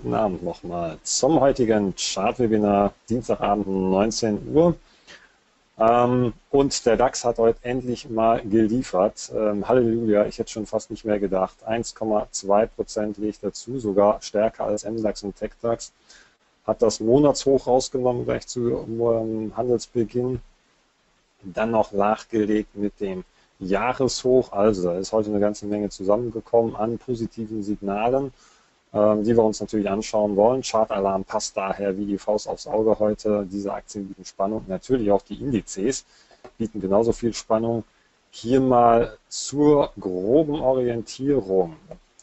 guten Abend nochmal zum heutigen Chart-Webinar, Dienstagabend 19 Uhr. Und der DAX hat heute endlich mal geliefert. Halleluja, ich hätte schon fast nicht mehr gedacht. 1,2% legt dazu, sogar stärker als MDAX und TechDAX. Hat das Monatshoch rausgenommen gleich zu Handelsbeginn. Dann noch nachgelegt mit dem Jahreshoch. Also da ist heute eine ganze Menge zusammengekommen an positiven Signalen, die wir uns natürlich anschauen wollen. Chartalarm passt daher wie die Faust aufs Auge heute. Diese Aktien bieten Spannung. Natürlich auch die Indizes bieten genauso viel Spannung. Hier mal zur groben Orientierung.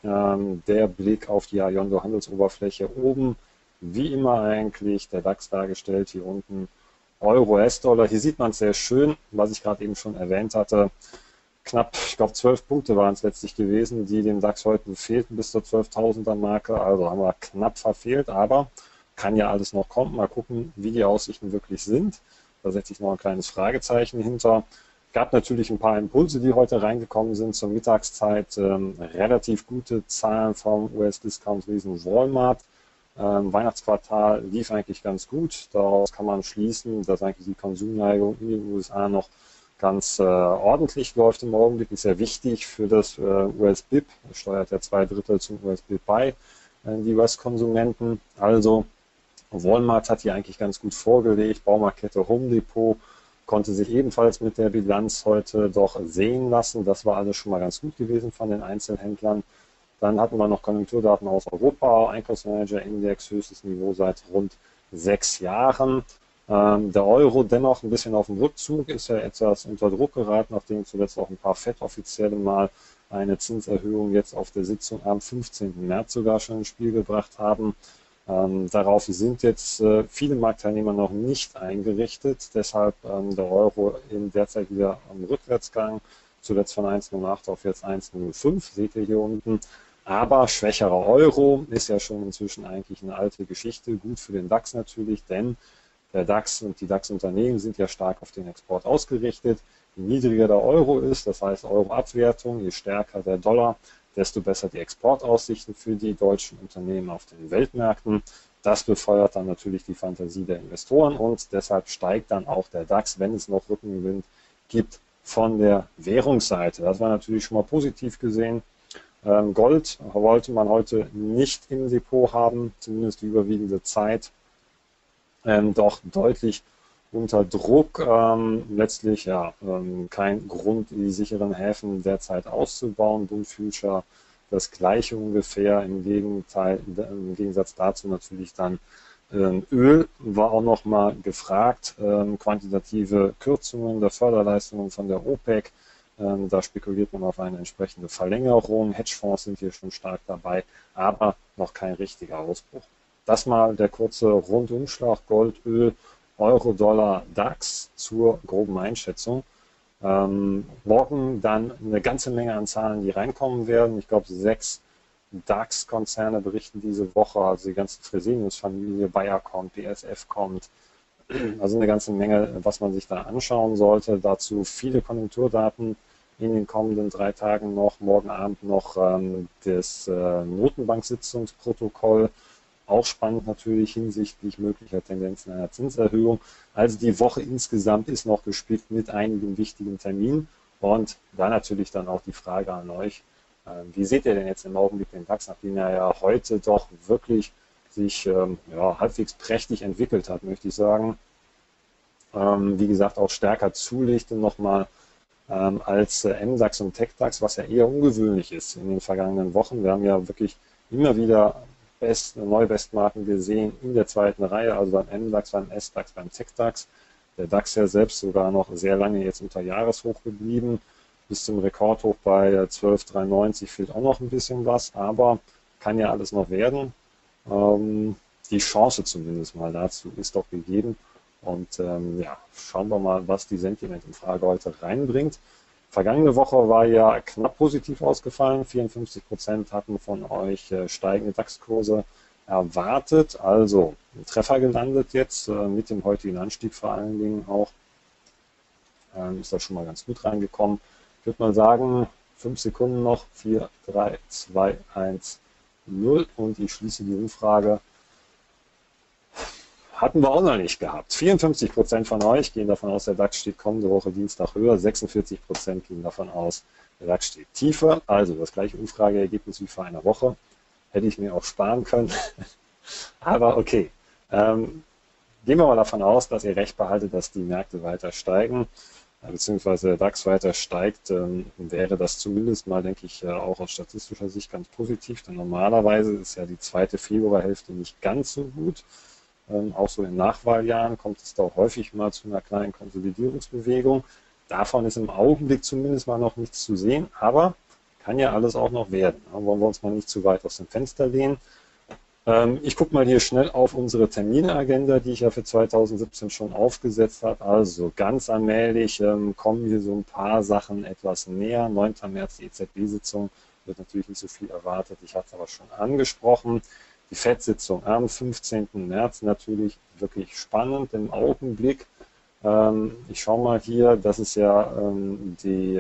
Der Blick auf die Ajondo-Handelsoberfläche oben. Wie immer eigentlich der DAX dargestellt. Hier unten Euro, US-Dollar. Hier sieht man es sehr schön, was ich gerade eben schon erwähnt hatte. Knapp, ich glaube 12 Punkte waren es letztlich gewesen, die dem DAX heute fehlten bis zur 12.000er Marke. Also haben wir knapp verfehlt, aber kann ja alles noch kommen. Mal gucken, wie die Aussichten wirklich sind. Da setze ich noch ein kleines Fragezeichen hinter. Gab natürlich ein paar Impulse, die heute reingekommen sind zur Mittagszeit. Relativ gute Zahlen vom US-Discount-Riesen Walmart. Weihnachtsquartal lief eigentlich ganz gut. Daraus kann man schließen, dass eigentlich die Konsumneigung in den USA noch ganz ordentlich läuft im Augenblick. Ist ja wichtig für das US-BIP. Steuert ja 2/3 zum US-BIP bei, die US-Konsumenten. Also Walmart hat hier eigentlich ganz gut vorgelegt. Baumarktkette Home Depot konnte sich ebenfalls mit der Bilanz heute doch sehen lassen. Das war alles schon mal ganz gut gewesen von den Einzelhändlern. Dann hatten wir noch Konjunkturdaten aus Europa, Einkaufsmanager-Index, höchstes Niveau seit rund 6 Jahren. Der Euro dennoch ein bisschen auf dem Rückzug, ist ja etwas unter Druck geraten, nachdem zuletzt auch ein paar FED-Offizielle mal eine Zinserhöhung jetzt auf der Sitzung am 15. März sogar schon ins Spiel gebracht haben. Darauf sind jetzt viele Marktteilnehmer noch nicht eingerichtet, deshalb der Euro derzeit wieder am Rückwärtsgang, zuletzt von 1,08 auf jetzt 1,05, seht ihr hier unten. Aber schwächerer Euro ist ja schon inzwischen eigentlich eine alte Geschichte, gut für den DAX natürlich, denn der DAX und die DAX-Unternehmen sind ja stark auf den Export ausgerichtet. Je niedriger der Euro ist, das heißt Euro-Abwertung, je stärker der Dollar, desto besser die Exportaussichten für die deutschen Unternehmen auf den Weltmärkten. Das befeuert dann natürlich die Fantasie der Investoren und deshalb steigt dann auch der DAX, wenn es noch Rückenwind gibt, von der Währungsseite. Das war natürlich schon mal positiv gesehen. Gold wollte man heute nicht im Depot haben, zumindest die überwiegende Zeit. Doch deutlich unter Druck. Letztlich ja kein Grund, die sicheren Häfen derzeit auszubauen. Bund Future das gleiche ungefähr. Im Gegensatz dazu natürlich dann Öl war auch noch mal gefragt. Quantitative Kürzungen der Förderleistungen von der OPEC. Da spekuliert man auf eine entsprechende Verlängerung. Hedgefonds sind hier schon stark dabei, aber noch kein richtiger Ausbruch. Das mal der kurze Rundumschlag Gold, Öl, Euro, Dollar, DAX zur groben Einschätzung. Morgen dann eine ganze Menge an Zahlen, die reinkommen werden. Ich glaube, 6 DAX-Konzerne berichten diese Woche, also die ganze Fresenius-Familie, Bayer kommt, BASF kommt. Also eine ganze Menge, was man sich da anschauen sollte. Dazu viele Konjunkturdaten in den kommenden 3 Tagen noch. Morgen Abend noch das Notenbank-Sitzungsprotokoll. Auch spannend natürlich hinsichtlich möglicher Tendenzen einer Zinserhöhung. Also die Woche insgesamt ist noch gespickt mit einigen wichtigen Terminen. Und da natürlich dann auch die Frage an euch, wie seht ihr denn jetzt im Augenblick den DAX, nachdem er ja heute doch wirklich sich halbwegs prächtig entwickelt hat, möchte ich sagen. Wie gesagt, auch stärker zulegte nochmal als MDAX und TechDAX, was ja eher ungewöhnlich ist in den vergangenen Wochen. Wir haben ja wirklich immer wieder neue Bestmarken gesehen in der zweiten Reihe, also beim MDAX, beim SDAX, beim TechDAX. Der DAX ja selbst sogar noch sehr lange jetzt unter Jahreshoch geblieben. Bis zum Rekordhoch bei 12,93 fehlt auch noch ein bisschen was, aber kann ja alles noch werden. Die Chance zumindest mal dazu ist doch gegeben. Und schauen wir mal, was die Sentimentumfrage heute reinbringt. Vergangene Woche war ja knapp positiv ausgefallen. 54% hatten von euch steigende DAX-Kurse erwartet. Also ein Treffer gelandet jetzt mit dem heutigen Anstieg vor allen Dingen auch. Ist da schon mal ganz gut reingekommen. Ich würde mal sagen, 5 Sekunden noch. 4, 3, 2, 1. 0 und ich schließe die Umfrage. Hatten wir auch noch nicht gehabt. 54% von euch gehen davon aus, der DAX steht kommende Woche Dienstag höher, 46% gehen davon aus, der DAX steht tiefer. Also das gleiche Umfrageergebnis wie vor einer Woche. Hätte ich mir auch sparen können. Aber okay. Gehen wir mal davon aus, dass ihr recht behaltet, dass die Märkte weiter steigen, beziehungsweise der DAX weiter steigt, wäre das zumindest mal, denke ich, auch aus statistischer Sicht ganz positiv. Denn normalerweise ist ja die zweite Februarhälfte nicht ganz so gut. Auch so in Nachwahljahren kommt es da auch häufig mal zu einer kleinen Konsolidierungsbewegung. Davon ist im Augenblick zumindest mal noch nichts zu sehen, aber kann ja alles auch noch werden. Da wollen wir uns mal nicht zu weit aus dem Fenster lehnen. Ich gucke mal hier schnell auf unsere Termineagenda, die ich ja für 2017 schon aufgesetzt habe. Also ganz allmählich kommen hier so ein paar Sachen etwas näher. 9. März die EZB-Sitzung, wird natürlich nicht so viel erwartet. Ich hatte es aber schon angesprochen. Die FED-Sitzung am 15. März natürlich wirklich spannend im Augenblick. Ich schaue mal hier, das ist ja die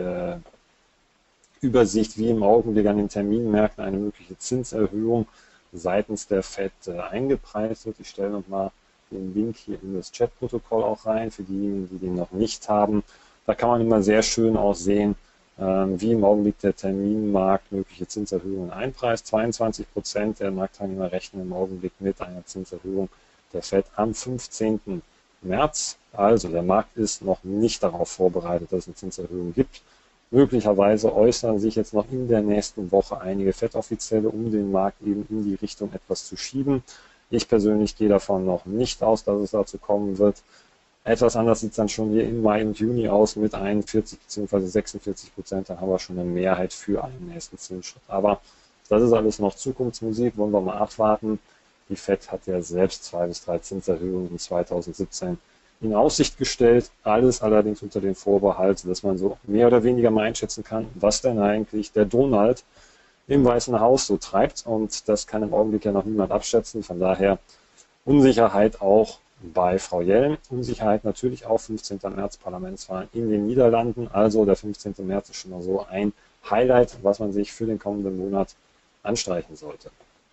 Übersicht, wie im Augenblick an den Terminmärkten eine mögliche Zinserhöhung seitens der FED eingepreist wird. Ich stelle nochmal den Link hier in das Chatprotokoll auch rein, für diejenigen, die den noch nicht haben. Da kann man immer sehr schön auch sehen, wie im Augenblick der Terminmarkt mögliche Zinserhöhungen einpreist. 22% der Marktteilnehmer rechnen im Augenblick mit einer Zinserhöhung der FED am 15. März. Also der Markt ist noch nicht darauf vorbereitet, dass es eine Zinserhöhung gibt. Möglicherweise äußern sich jetzt noch in der nächsten Woche einige FED-Offizielle, um den Markt eben in die Richtung etwas zu schieben. Ich persönlich gehe davon noch nicht aus, dass es dazu kommen wird. Etwas anders sieht es dann schon hier im Mai und Juni aus mit 41 bzw. 46%. Dann haben wir schon eine Mehrheit für einen nächsten Zinsschritt. Aber das ist alles noch Zukunftsmusik, wollen wir mal abwarten. Die FED hat ja selbst 2 bis 3 Zinserhöhungen in 2017 in Aussicht gestellt, alles allerdings unter dem Vorbehalt, dass man so mehr oder weniger mal einschätzen kann, was denn eigentlich der Donald im Weißen Haus so treibt, und das kann im Augenblick ja noch niemand abschätzen. Von daher Unsicherheit auch bei Frau Yellen, Unsicherheit natürlich auch 15. März Parlamentswahlen in den Niederlanden, also der 15. März ist schon mal so ein Highlight, was man sich für den kommenden Monat anstreichen sollte.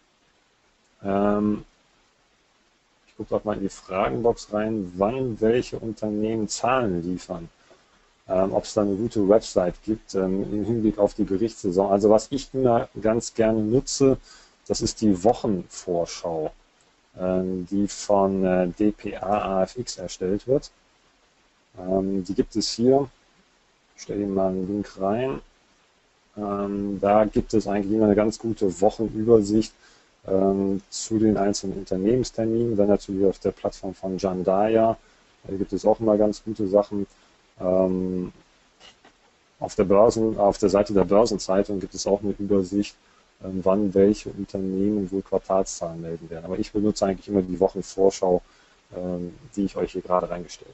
Ich gucke auch mal in die Fragenbox rein, wann welche Unternehmen Zahlen liefern. Ob es da eine gute Website gibt im Hinblick auf die Berichtssaison. Also was ich immer ganz gerne nutze, das ist die Wochenvorschau, die von dpa AFX erstellt wird. Die gibt es hier. Ich stelle Ihnen mal einen Link rein. Da gibt es eigentlich immer eine ganz gute Wochenübersicht zu den einzelnen Unternehmensterminen. Dann natürlich auf der Plattform von Jan Daya. Da gibt es auch immer ganz gute Sachen. Auf der Seite der Börsenzeitung gibt es auch eine Übersicht, wann welche Unternehmen wohl Quartalszahlen melden werden. Aber ich benutze eigentlich immer die Wochenvorschau, die ich euch hier gerade reingestellt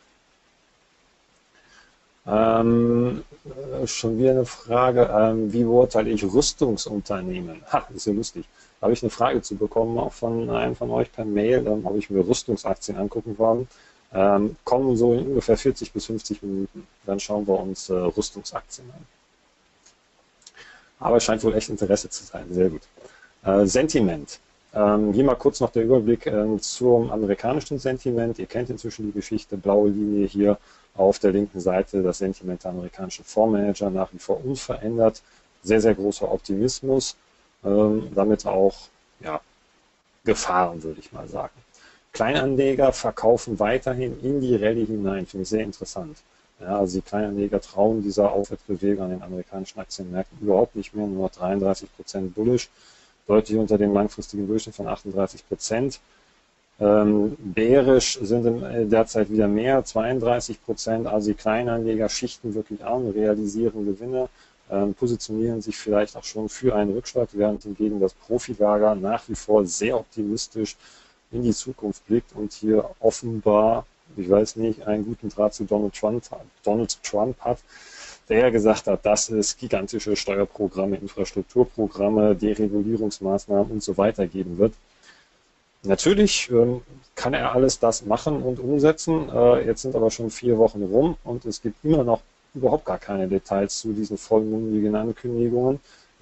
habe. Schon wieder eine Frage, wie beurteile ich Rüstungsunternehmen? Ha, ist ja lustig. Da habe ich eine Frage zu bekommen, auch von einem von euch per Mail, habe ich mir Rüstungsaktien angucken wollen. Kommen so in ungefähr 40 bis 50 Minuten. Dann schauen wir uns Rüstungsaktien an. Aber es scheint wohl echt Interesse zu sein. Sehr gut. Sentiment. Hier mal kurz noch der Überblick zum amerikanischen Sentiment. Ihr kennt inzwischen die Geschichte, blaue Linie hier auf der linken Seite, das Sentiment der amerikanischen Fondsmanager nach wie vor unverändert. Sehr, sehr großer Optimismus. Damit auch ja, Gefahren, würde ich mal sagen. Kleinanleger verkaufen weiterhin in die Rallye hinein, finde ich sehr interessant. Ja, also die Kleinanleger trauen dieser Aufwärtsbewegung an den amerikanischen Aktienmärkten überhaupt nicht mehr, nur 33% bullish, deutlich unter dem langfristigen Durchschnitt von 38%. Bärisch sind derzeit wieder mehr, 32%, also die Kleinanleger schichten wirklich an, realisieren Gewinne, positionieren sich vielleicht auch schon für einen Rückschlag, während hingegen das Profilager nach wie vor sehr optimistisch in die Zukunft blickt und hier offenbar, ich weiß nicht, einen guten Draht zu Donald Trump hat, der ja gesagt hat, dass es gigantische Steuerprogramme, Infrastrukturprogramme, Deregulierungsmaßnahmen und so weiter geben wird. Natürlich kann er alles das machen und umsetzen. Jetzt sind aber schon 4 Wochen rum und es gibt immer noch überhaupt gar keine Details zu diesen vollmundigen Ankündigungen.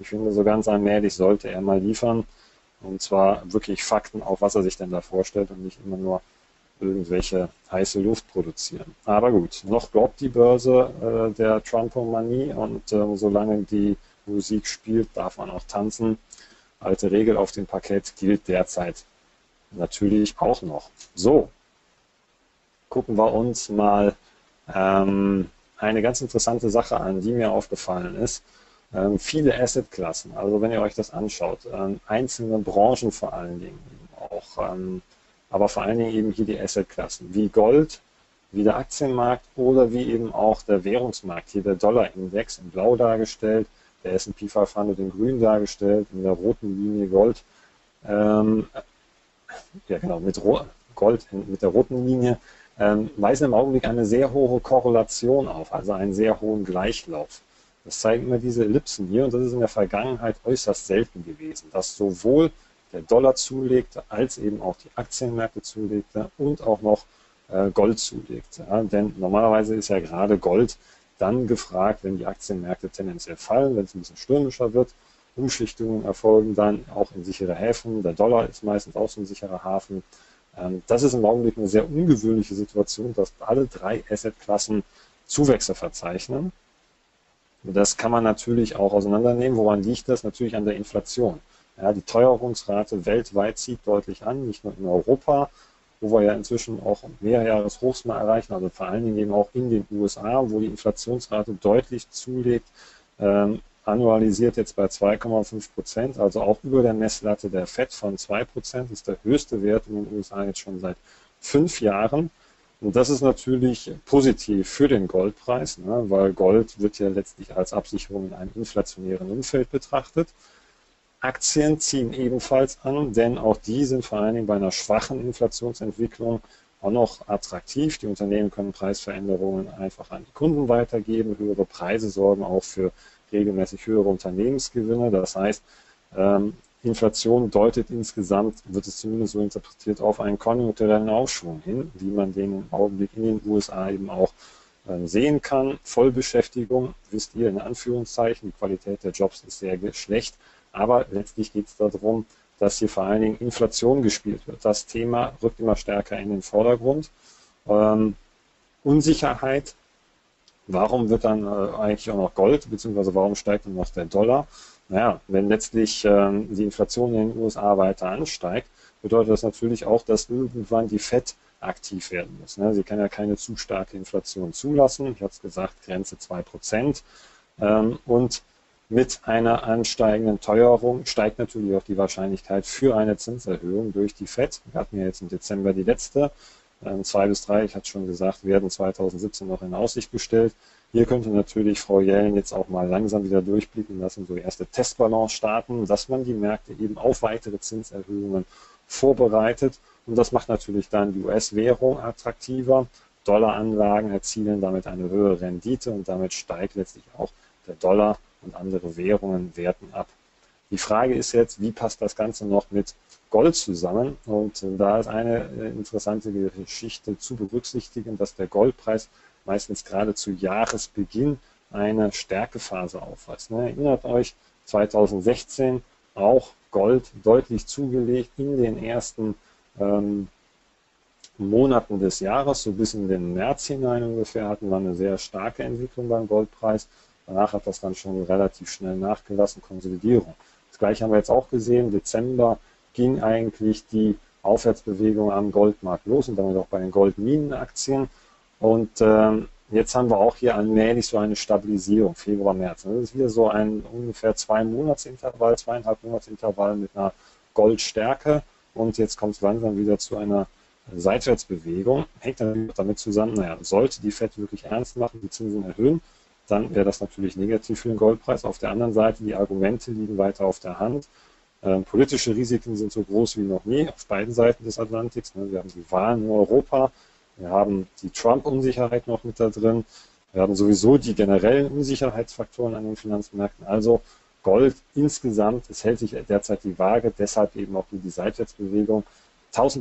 Ich finde, so ganz allmählich sollte er mal liefern. Und zwar wirklich Fakten, auf was er sich denn da vorstellt und nicht immer nur irgendwelche heiße Luft produzieren. Aber gut, noch glaubt die Börse der Trumpomanie und solange die Musik spielt, darf man auch tanzen. Alte Regel auf dem Parkett gilt derzeit natürlich auch noch. So, gucken wir uns mal eine ganz interessante Sache an, die mir aufgefallen ist. Viele Assetklassen, also wenn ihr euch das anschaut, einzelne Branchen vor allen Dingen auch, aber vor allen Dingen eben hier die Assetklassen, wie Gold, wie der Aktienmarkt oder wie eben auch der Währungsmarkt, hier der Dollarindex in blau dargestellt, der S&P 500 in grün dargestellt, in der roten Linie Gold, ja genau, mit Gold mit der roten Linie, weisen im Augenblick eine sehr hohe Korrelation auf, also einen sehr hohen Gleichlauf. Das zeigen immer diese Ellipsen hier und das ist in der Vergangenheit äußerst selten gewesen, dass sowohl der Dollar zulegte, als eben auch die Aktienmärkte zulegte und auch noch Gold zulegte. Ja, denn normalerweise ist ja gerade Gold dann gefragt, wenn die Aktienmärkte tendenziell fallen, wenn es ein bisschen stürmischer wird. Umschichtungen erfolgen dann auch in sichere Häfen. Der Dollar ist meistens auch so ein sicherer Hafen. Das ist im Augenblick eine sehr ungewöhnliche Situation, dass alle drei Assetklassen Zuwächse verzeichnen. Das kann man natürlich auch auseinandernehmen. Woran liegt das? Natürlich an der Inflation. Ja, die Teuerungsrate weltweit zieht deutlich an, nicht nur in Europa, wo wir ja inzwischen auch Mehrjahreshochs mal erreichen, also vor allen Dingen eben auch in den USA, wo die Inflationsrate deutlich zulegt, annualisiert jetzt bei 2,5%, also auch über der Messlatte der FED von 2%, ist der höchste Wert in den USA jetzt schon seit 5 Jahren. Und das ist natürlich positiv für den Goldpreis, ne, weil Gold wird ja letztlich als Absicherung in einem inflationären Umfeld betrachtet. Aktien ziehen ebenfalls an, denn auch die sind vor allen Dingen bei einer schwachen Inflationsentwicklung auch noch attraktiv. Die Unternehmen können Preisveränderungen einfach an die Kunden weitergeben. Höhere Preise sorgen auch für regelmäßig höhere Unternehmensgewinne. Das heißt, Inflation deutet insgesamt, wird es zumindest so interpretiert, auf einen konjunkturellen Aufschwung hin, wie man den im Augenblick in den USA eben auch sehen kann. Vollbeschäftigung, wisst ihr, in Anführungszeichen, die Qualität der Jobs ist sehr schlecht. Aber letztlich geht es darum, dass hier vor allen Dingen Inflation gespielt wird. Das Thema rückt immer stärker in den Vordergrund. Unsicherheit, warum wird dann eigentlich auch noch Gold, beziehungsweise warum steigt dann noch der Dollar? Naja, wenn letztlich die Inflation in den USA weiter ansteigt, bedeutet das natürlich auch, dass irgendwann die FED aktiv werden muss. Ne? Sie kann ja keine zu starke Inflation zulassen. Ich habe es gesagt, Grenze 2%. Und mit einer ansteigenden Teuerung steigt natürlich auch die Wahrscheinlichkeit für eine Zinserhöhung durch die FED. Wir hatten ja jetzt im Dezember die letzte. 2 bis 3, ich hatte schon gesagt, werden 2017 noch in Aussicht gestellt. Hier könnte natürlich Frau Yellen jetzt auch mal langsam wieder durchblicken lassen, so erste Testbalance starten, dass man die Märkte eben auf weitere Zinserhöhungen vorbereitet. Und das macht natürlich dann die US-Währung attraktiver. Dollaranlagen erzielen damit eine höhere Rendite und damit steigt letztlich auch der Dollar und andere Währungen werten ab. Die Frage ist jetzt, wie passt das Ganze noch mit Gold zusammen? Und da ist eine interessante Geschichte zu berücksichtigen, dass der Goldpreis meistens gerade zu Jahresbeginn eine Stärkephase aufweist. Erinnert euch, 2016 auch Gold deutlich zugelegt in den ersten Monaten des Jahres, so bis in den März hinein ungefähr, hatten wir eine sehr starke Entwicklung beim Goldpreis. Danach hat das dann schon relativ schnell nachgelassen, Konsolidierung. Das gleiche haben wir jetzt auch gesehen. Dezember ging eigentlich die Aufwärtsbewegung am Goldmarkt los und damit auch bei den Goldminenaktien. Und jetzt haben wir auch hier allmählich so eine Stabilisierung, Februar, März. Das ist wieder so ein ungefähr 2,5 Monatsintervall mit einer Goldstärke. Und jetzt kommt es langsam wieder zu einer Seitwärtsbewegung. Hängt dann damit zusammen, naja, sollte die FED wirklich ernst machen, die Zinsen erhöhen, dann wäre das natürlich negativ für den Goldpreis. Auf der anderen Seite, die Argumente liegen weiter auf der Hand. Politische Risiken sind so groß wie noch nie auf beiden Seiten des Atlantiks. Wir haben die Wahlen in Europa, wir haben die Trump-Unsicherheit noch mit da drin, wir haben sowieso die generellen Unsicherheitsfaktoren an den Finanzmärkten. Also Gold insgesamt, es hält sich derzeit die Waage, deshalb eben auch die Seitwärtsbewegung.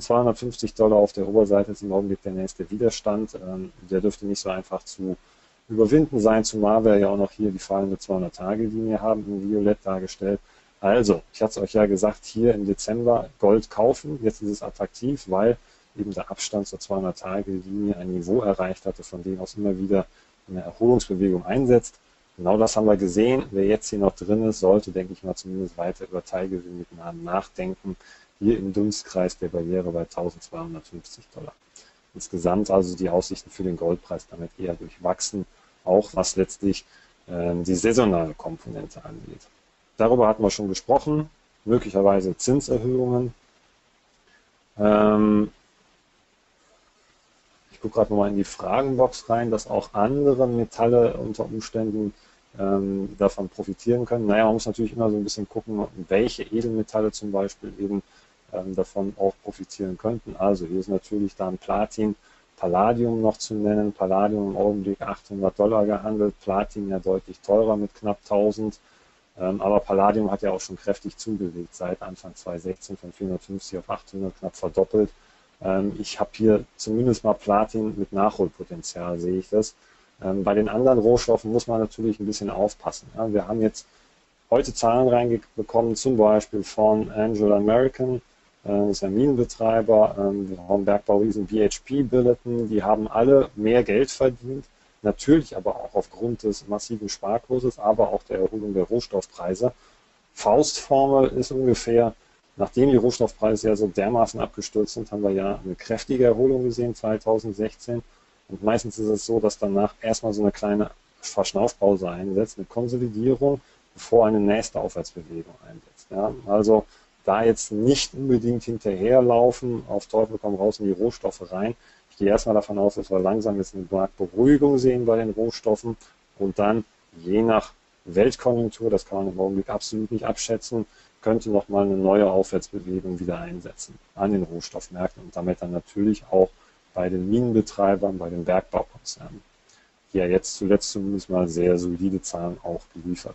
$1.250 auf der Oberseite ist im Augenblick der nächste Widerstand. Der dürfte nicht so einfach zu überwinden sein, zumal wir ja auch noch hier die fallende 200-Tage-Linie haben, in Violett dargestellt. Also, ich hatte es euch ja gesagt, hier im Dezember Gold kaufen. Jetzt ist es attraktiv, weil eben der Abstand zur 200-Tage-Linie ein Niveau erreicht hatte, von dem aus immer wieder eine Erholungsbewegung einsetzt. Genau das haben wir gesehen. Wer jetzt hier noch drin ist, sollte, denke ich mal, zumindest weiter über Teilgewinnmitnahmen nachdenken. Hier im Dunstkreis der Barriere bei $1.250. Insgesamt also die Aussichten für den Goldpreis damit eher durchwachsen, auch was letztlich die saisonale Komponente angeht. Darüber hatten wir schon gesprochen, möglicherweise Zinserhöhungen. Ich gucke gerade nochmal in die Fragenbox rein, dass auch andere Metalle unter Umständen davon profitieren können. Naja, man muss natürlich immer so ein bisschen gucken, welche Edelmetalle zum Beispiel eben davon auch profitieren könnten. Also hier ist natürlich dann Platin, Palladium noch zu nennen. Palladium im Augenblick $800 gehandelt, Platin ja deutlich teurer mit knapp 1000. Aber Palladium hat ja auch schon kräftig zugelegt, seit Anfang 2016 von 450 auf 800 knapp verdoppelt. Ich habe hier zumindest mal Platin mit Nachholpotenzial, sehe ich das. Bei den anderen Rohstoffen muss man natürlich ein bisschen aufpassen. Ja, wir haben jetzt heute Zahlen reinbekommen, zum Beispiel von Anglo American, das ist ein Minenbetreiber, wir haben Bergbauriesen BHP Billiton, die haben alle mehr Geld verdient, natürlich aber auch aufgrund des massiven Sparkurses, aber auch der Erholung der Rohstoffpreise. Faustformel ist ungefähr, nachdem die Rohstoffpreise ja so dermaßen abgestürzt sind, haben wir ja eine kräftige Erholung gesehen 2016. Und meistens ist es so, dass danach erstmal so eine kleine Verschnaufpause einsetzt, eine Konsolidierung, bevor eine nächste Aufwärtsbewegung einsetzt. Ja, also da jetzt nicht unbedingt hinterherlaufen, auf Teufel komm raus in die Rohstoffe rein. Ich gehe erstmal davon aus, dass wir langsam jetzt eine Marktberuhigung sehen bei den Rohstoffen und dann je nach Weltkonjunktur, das kann man im Augenblick absolut nicht abschätzen, könnte nochmal eine neue Aufwärtsbewegung wieder einsetzen an den Rohstoffmärkten und damit dann natürlich auch bei den Minenbetreibern, bei den Bergbaukonzernen, die ja jetzt zuletzt zumindest mal sehr solide Zahlen auch geliefert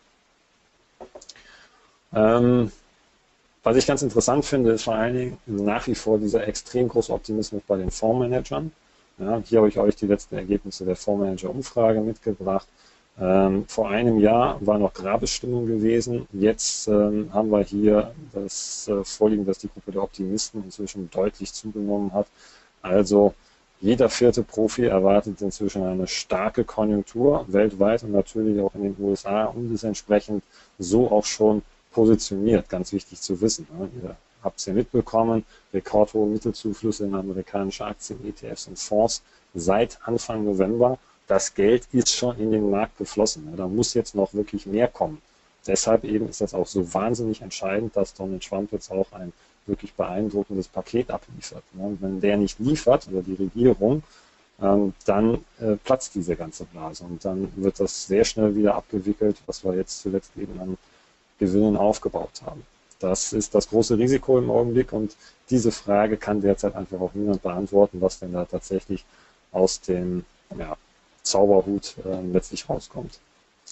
haben. Was ich ganz interessant finde, ist vor allen Dingen nach wie vor dieser extrem große Optimismus bei den Fondsmanagern. Ja, hier habe ich euch die letzten Ergebnisse der Fondsmanager-Umfrage mitgebracht. Vor einem Jahr war noch Grabesstimmung gewesen. Jetzt haben wir hier das Vorliegen, dass die Gruppe der Optimisten inzwischen deutlich zugenommen hat. Also jeder vierte Profi erwartet inzwischen eine starke Konjunktur weltweit und natürlich auch in den USA und ist entsprechend so auch schon positioniert. Ganz wichtig zu wissen. Ihr habt es ja mitbekommen, rekordhohe Mittelzuflüsse in amerikanische Aktien, ETFs und Fonds seit Anfang November. Das Geld ist schon in den Markt geflossen. Da muss jetzt noch wirklich mehr kommen. Deshalb eben ist das auch so wahnsinnig entscheidend, dass Donald Trump jetzt auch ein wirklich beeindruckendes Paket abliefert. Wenn der nicht liefert, oder die Regierung, dann platzt diese ganze Blase und dann wird das sehr schnell wieder abgewickelt, was wir jetzt zuletzt eben an Gewinnen aufgebaut haben. Das ist das große Risiko im Augenblick und diese Frage kann derzeit einfach auch niemand beantworten, was denn da tatsächlich aus dem Zauberhut letztlich rauskommt.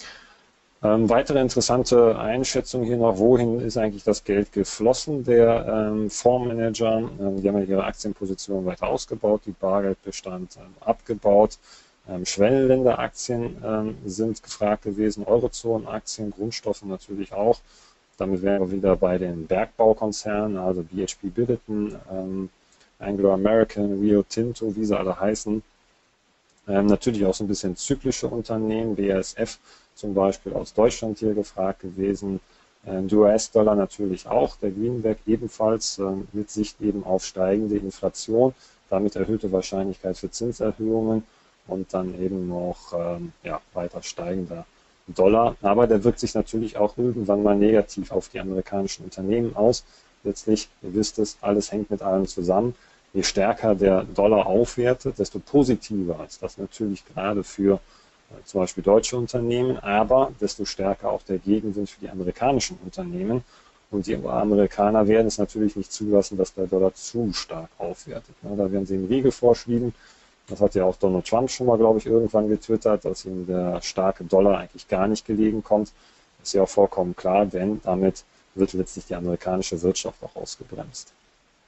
Weitere interessante Einschätzung hier noch, wohin ist eigentlich das Geld geflossen der Fondsmanager? Die haben ja ihre Aktienposition weiter ausgebaut, die Bargeldbestand abgebaut. Schwellenländeraktien sind gefragt gewesen, Eurozonenaktien, Grundstoffe natürlich auch. Damit wären wir wieder bei den Bergbaukonzernen, also BHP Billiton, Anglo American, Rio Tinto, wie sie alle heißen. Natürlich auch so ein bisschen zyklische Unternehmen, BASF zum Beispiel aus Deutschland hier gefragt gewesen. Der US-Dollar natürlich auch, der Greenback ebenfalls mit Sicht eben auf steigende Inflation, damit erhöhte Wahrscheinlichkeit für Zinserhöhungen und dann eben noch weiter steigender Dollar. Aber der wirkt sich natürlich auch irgendwann mal negativ auf die amerikanischen Unternehmen aus. Letztlich, ihr wisst es, alles hängt mit allem zusammen. Je stärker der Dollar aufwertet, desto positiver ist das natürlich gerade für zum Beispiel deutsche Unternehmen, aber desto stärker auch der Gegenwind für die amerikanischen Unternehmen. Und die Amerikaner werden es natürlich nicht zulassen, dass der Dollar zu stark aufwertet. Da werden sie einen Riegel vorschieben. Das hat ja auch Donald Trump schon mal, glaube ich, irgendwann getwittert, dass ihm der starke Dollar eigentlich gar nicht gelegen kommt. Das ist ja auch vollkommen klar, denn damit wird letztlich die amerikanische Wirtschaft auch ausgebremst.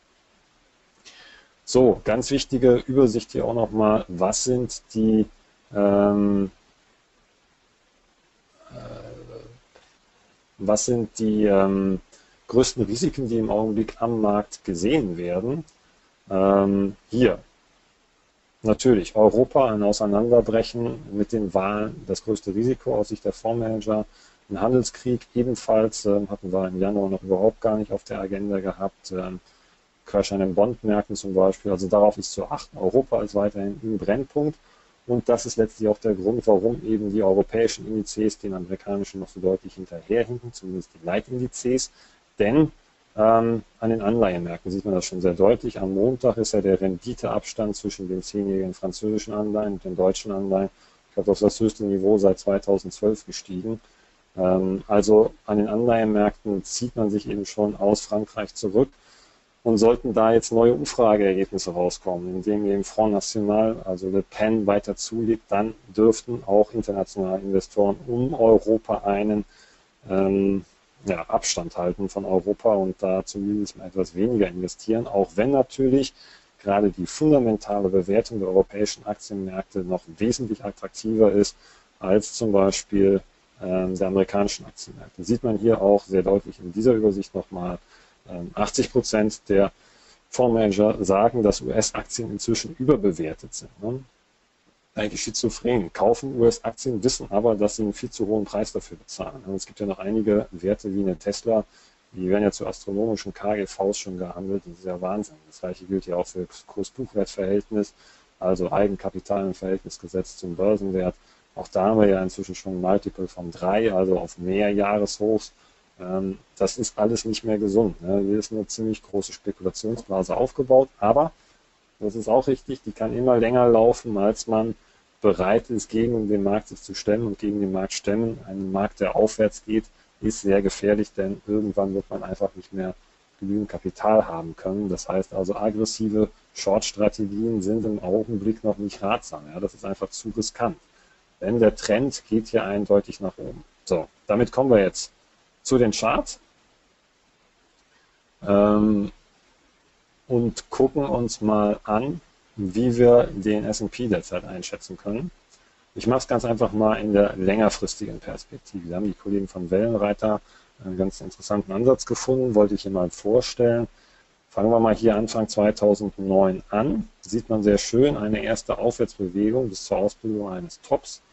So, ganz wichtige Übersicht hier auch nochmal, was sind die Ähm, Was sind die größten Risiken, die im Augenblick am Markt gesehen werden? Hier natürlich Europa, ein Auseinanderbrechen mit den Wahlen, das größte Risiko aus Sicht der Fondsmanager. Ein Handelskrieg ebenfalls hatten wir im Januar noch überhaupt gar nicht auf der Agenda gehabt. Crash an den Bondmärkten zum Beispiel. Also darauf ist zu achten. Europa ist weiterhin im Brennpunkt. Und das ist letztlich auch der Grund, warum eben die europäischen Indizes den amerikanischen noch so deutlich hinterherhinken, zumindest die Leitindizes. Denn an den Anleihenmärkten sieht man das schon sehr deutlich. Am Montag ist ja der Renditeabstand zwischen den 10-jährigen französischen Anleihen und den deutschen Anleihen, ich glaube, auf das höchste Niveau seit 2012 gestiegen. Also an den Anleihenmärkten zieht man sich eben schon aus Frankreich zurück. Und sollten da jetzt neue Umfrageergebnisse rauskommen, indem eben Front National, also Le Pen, weiter zulegt, dann dürften auch internationale Investoren um Europa einen Abstand halten von Europa und da zumindest mal etwas weniger investieren, auch wenn natürlich gerade die fundamentale Bewertung der europäischen Aktienmärkte noch wesentlich attraktiver ist als zum Beispiel der amerikanischen Aktienmärkte. Sieht man hier auch sehr deutlich in dieser Übersicht nochmal. 80% der Fondsmanager sagen, dass US-Aktien inzwischen überbewertet sind. Ne? Eigentlich schizophren. Kaufen US-Aktien, wissen aber, dass sie einen viel zu hohen Preis dafür bezahlen. Und es gibt ja noch einige Werte wie eine Tesla, die werden ja zu astronomischen KGVs schon gehandelt. Das ist ja Wahnsinn. Das gleiche gilt ja auch für das Kurs-Buchwert-Verhältnis, also Eigenkapital im Verhältnis gesetzt zum Börsenwert. Auch da haben wir ja inzwischen schon ein Multiple von 3, also auf mehr Jahreshochs. Das ist alles nicht mehr gesund. Ne? Hier ist eine ziemlich große Spekulationsblase aufgebaut, aber das ist auch richtig, die kann immer länger laufen, als man bereit ist, gegen den Markt sich zu stemmen und gegen den Markt stemmen. Ein Markt, der aufwärts geht, ist sehr gefährlich, denn irgendwann wird man einfach nicht mehr genügend Kapital haben können. Das heißt also, aggressive Short-Strategien sind im Augenblick noch nicht ratsam. Ja? Das ist einfach zu riskant. Denn der Trend geht hier eindeutig nach oben. So, damit kommen wir jetzt zu den Charts und gucken uns mal an, wie wir den S&P derzeit einschätzen können. Ich mache es ganz einfach mal in der längerfristigen Perspektive. Da haben die Kollegen von Wellenreiter einen ganz interessanten Ansatz gefunden, wollte ich hier mal vorstellen. Fangen wir mal hier Anfang 2009 an. Sieht man sehr schön eine erste Aufwärtsbewegung bis zur Ausbildung eines Tops.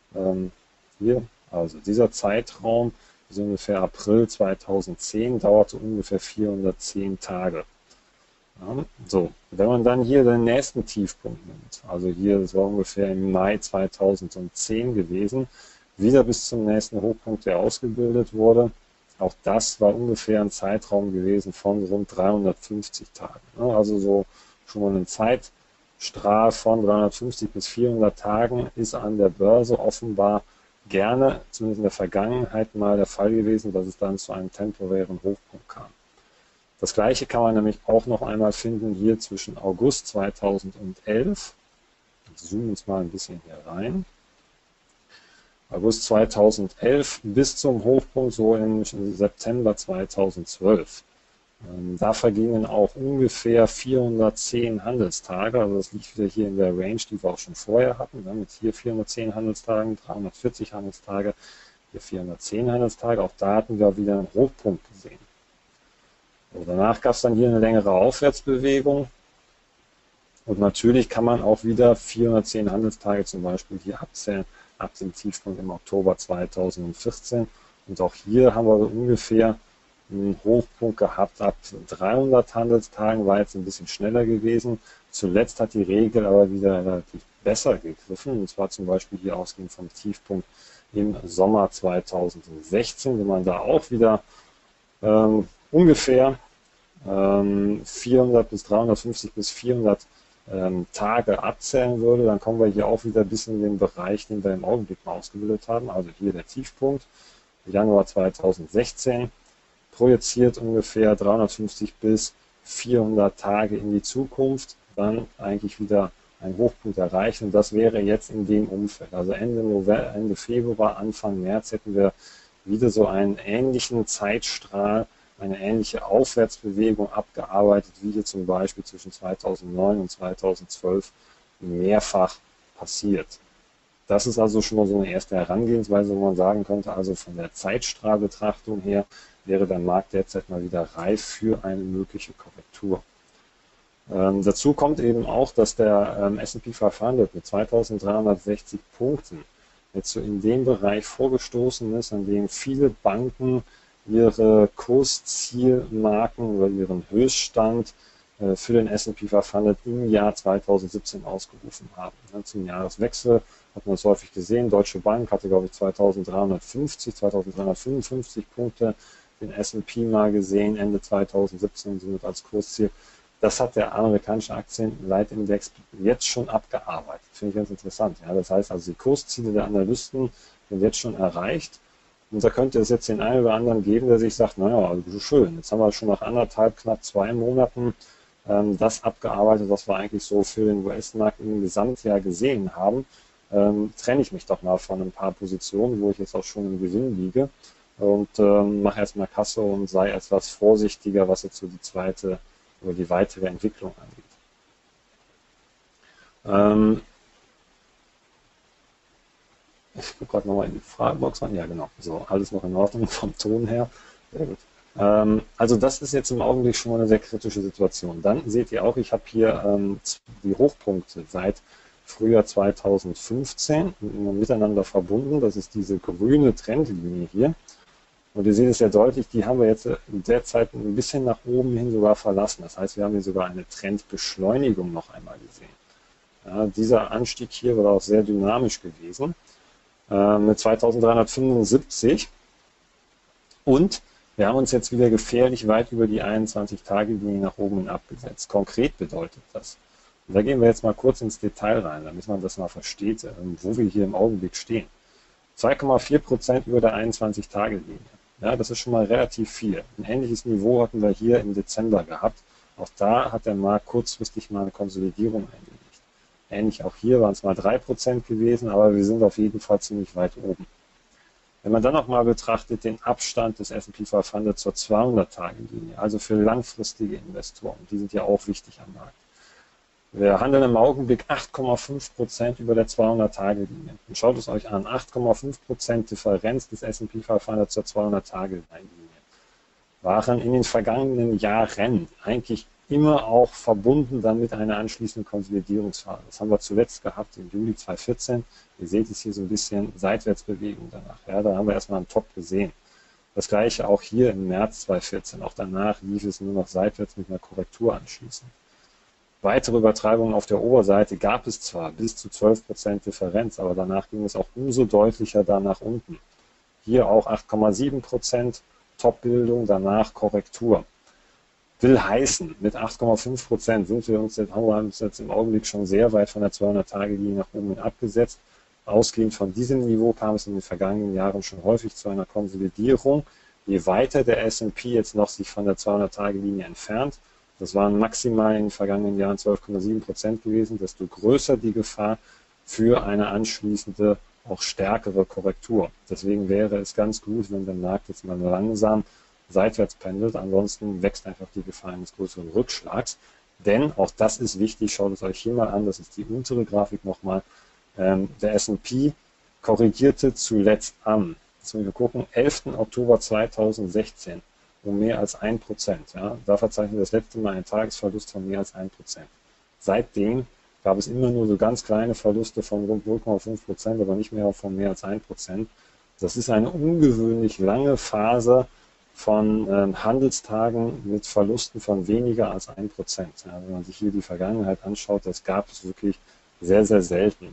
Hier, also dieser Zeitraum, so ungefähr April 2010, dauerte ungefähr 410 Tage. Ja, so, wenn man dann hier den nächsten Tiefpunkt nimmt, also hier, das war ungefähr im Mai 2010 gewesen, wieder bis zum nächsten Hochpunkt, der ausgebildet wurde. Auch das war ungefähr ein Zeitraum gewesen von rund 350 Tagen. Also so schon mal ein Zeitstrahl von 350 bis 400 Tagen ist an der Börse offenbar gerne, zumindest in der Vergangenheit mal der Fall gewesen, dass es dann zu einem temporären Hochpunkt kam. Das gleiche kann man nämlich auch noch einmal finden hier zwischen August 2011. Ich zoome uns mal ein bisschen hier rein. August 2011 bis zum Hochpunkt so im September 2012. Da vergingen auch ungefähr 410 Handelstage, also das liegt wieder hier in der Range, die wir auch schon vorher hatten, mit hier 410 Handelstagen, 340 Handelstage, hier 410 Handelstage, auch da hatten wir wieder einen Hochpunkt gesehen. So, danach gab es dann hier eine längere Aufwärtsbewegung und natürlich kann man auch wieder 410 Handelstage zum Beispiel hier abzählen, ab dem Tiefpunkt im Oktober 2014 und auch hier haben wir ungefähr einen Hochpunkt gehabt ab 300 Handelstagen, war jetzt ein bisschen schneller gewesen. Zuletzt hat die Regel aber wieder relativ besser gegriffen, und zwar zum Beispiel hier ausgehend vom Tiefpunkt im Sommer 2016, wenn man da auch wieder ungefähr 400 bis 350 bis 400 Tage abzählen würde, dann kommen wir hier auch wieder bis in den Bereich, den wir im Augenblick mal ausgebildet haben. Also hier der Tiefpunkt, Januar 2016, projiziert ungefähr 350 bis 400 Tage in die Zukunft, dann eigentlich wieder ein Hochpunkt erreichen. Und das wäre jetzt in dem Umfeld. Also Ende November, Ende Februar, Anfang März hätten wir wieder so einen ähnlichen Zeitstrahl, eine ähnliche Aufwärtsbewegung abgearbeitet, wie hier zum Beispiel zwischen 2009 und 2012 mehrfach passiert. Das ist also schon mal so eine erste Herangehensweise, wo man sagen könnte, also von der Zeitstrahlbetrachtung her wäre der Markt derzeit mal wieder reif für eine mögliche Korrektur. Dazu kommt eben auch, dass der S&P 500 mit 2360 Punkten jetzt so in dem Bereich vorgestoßen ist, an dem viele Banken ihre Kurszielmarken oder ihren Höchststand für den S&P 500 im Jahr 2017 ausgerufen haben. Zum Jahreswechsel hat man es häufig gesehen. Deutsche Bank hatte, glaube ich, 2350, 2355 Punkte den S&P mal gesehen, Ende 2017 somit als Kursziel. Das hat der amerikanische Aktienleitindex jetzt schon abgearbeitet. Finde ich ganz interessant. Ja, das heißt also, die Kursziele der Analysten sind jetzt schon erreicht. Und da könnte es jetzt den einen oder anderen geben, der sich sagt, naja, also schön, jetzt haben wir schon nach anderthalb, knapp 2 Monaten das abgearbeitet, was wir eigentlich so für den US-Markt im Gesamtjahr gesehen haben. Trenne ich mich doch mal von ein paar Positionen, wo ich jetzt auch schon im Gewinn liege und mache erstmal Kasse und sei etwas vorsichtiger, was jetzt so die zweite oder die weitere Entwicklung angeht. Ich gucke gerade nochmal in die Fragebox rein. Ja, genau. So, alles noch in Ordnung vom Ton her. Sehr gut. Also das ist jetzt im Augenblick schon mal eine sehr kritische Situation. Dann seht ihr auch, ich habe hier die Hochpunkte seit Frühjahr 2015 miteinander verbunden. Das ist diese grüne Trendlinie hier. Und ihr seht es sehr deutlich, die haben wir jetzt derzeit ein bisschen nach oben hin sogar verlassen. Das heißt, wir haben hier sogar eine Trendbeschleunigung noch einmal gesehen. Ja, dieser Anstieg hier war auch sehr dynamisch gewesen mit 2375. Und wir haben uns jetzt wieder gefährlich weit über die 21-Tage-Linie nach oben hin abgesetzt. Konkret bedeutet das. Und da gehen wir jetzt mal kurz ins Detail rein, damit man das mal versteht, wo wir hier im Augenblick stehen. 2,4% über der 21-Tage-Linie. Ja, das ist schon mal relativ viel. Ein ähnliches Niveau hatten wir hier im Dezember gehabt. Auch da hat der Markt kurzfristig mal eine Konsolidierung eingelegt. Ähnlich auch hier waren es mal 3% gewesen, aber wir sind auf jeden Fall ziemlich weit oben. Wenn man dann nochmal betrachtet den Abstand des S&P 500 zur 200-Tage-Linie, also für langfristige Investoren, die sind ja auch wichtig am Markt. Wir handeln im Augenblick 8,5% über der 200-Tage-Linie. Und schaut es euch an, 8,5% Differenz des S&P 500 zur 200-Tage-Linie waren in den vergangenen Jahren eigentlich immer auch verbunden dann mit einer anschließenden Konsolidierungsphase. Das haben wir zuletzt gehabt im Juli 2014. Ihr seht es hier so ein bisschen Seitwärtsbewegung danach. Ja, da haben wir erstmal einen Top gesehen. Das gleiche auch hier im März 2014. Auch danach lief es nur noch seitwärts mit einer Korrektur anschließend. Weitere Übertreibungen auf der Oberseite gab es zwar bis zu 12% Differenz, aber danach ging es auch umso deutlicher da nach unten. Hier auch 8,7% Top-Bildung, danach Korrektur. Will heißen, mit 8,5% haben wir uns jetzt im Augenblick schon sehr weit von der 200-Tage-Linie nach oben abgesetzt. Ausgehend von diesem Niveau kam es in den vergangenen Jahren schon häufig zu einer Konsolidierung. Je weiter der S&P jetzt noch sich von der 200-Tage-Linie entfernt, das waren maximal in den vergangenen Jahren 12,7% gewesen, desto größer die Gefahr für eine anschließende, auch stärkere Korrektur. Deswegen wäre es ganz gut, wenn der Markt jetzt mal langsam seitwärts pendelt. Ansonsten wächst einfach die Gefahr eines größeren Rückschlags. Denn, auch das ist wichtig, schaut es euch hier mal an, das ist die untere Grafik nochmal, der S&P korrigierte zuletzt am, jetzt müssen wir gucken, 11. Oktober 2016 um mehr als 1%. Ja. Da verzeichnen wir das letzte Mal einen Tagesverlust von mehr als 1%. Seitdem gab es immer nur so ganz kleine Verluste von rund 0,5%, aber nicht mehr von mehr als 1%. Das ist eine ungewöhnlich lange Phase von Handelstagen mit Verlusten von weniger als 1%. Ja, wenn man sich hier die Vergangenheit anschaut, das gab es wirklich sehr, sehr selten.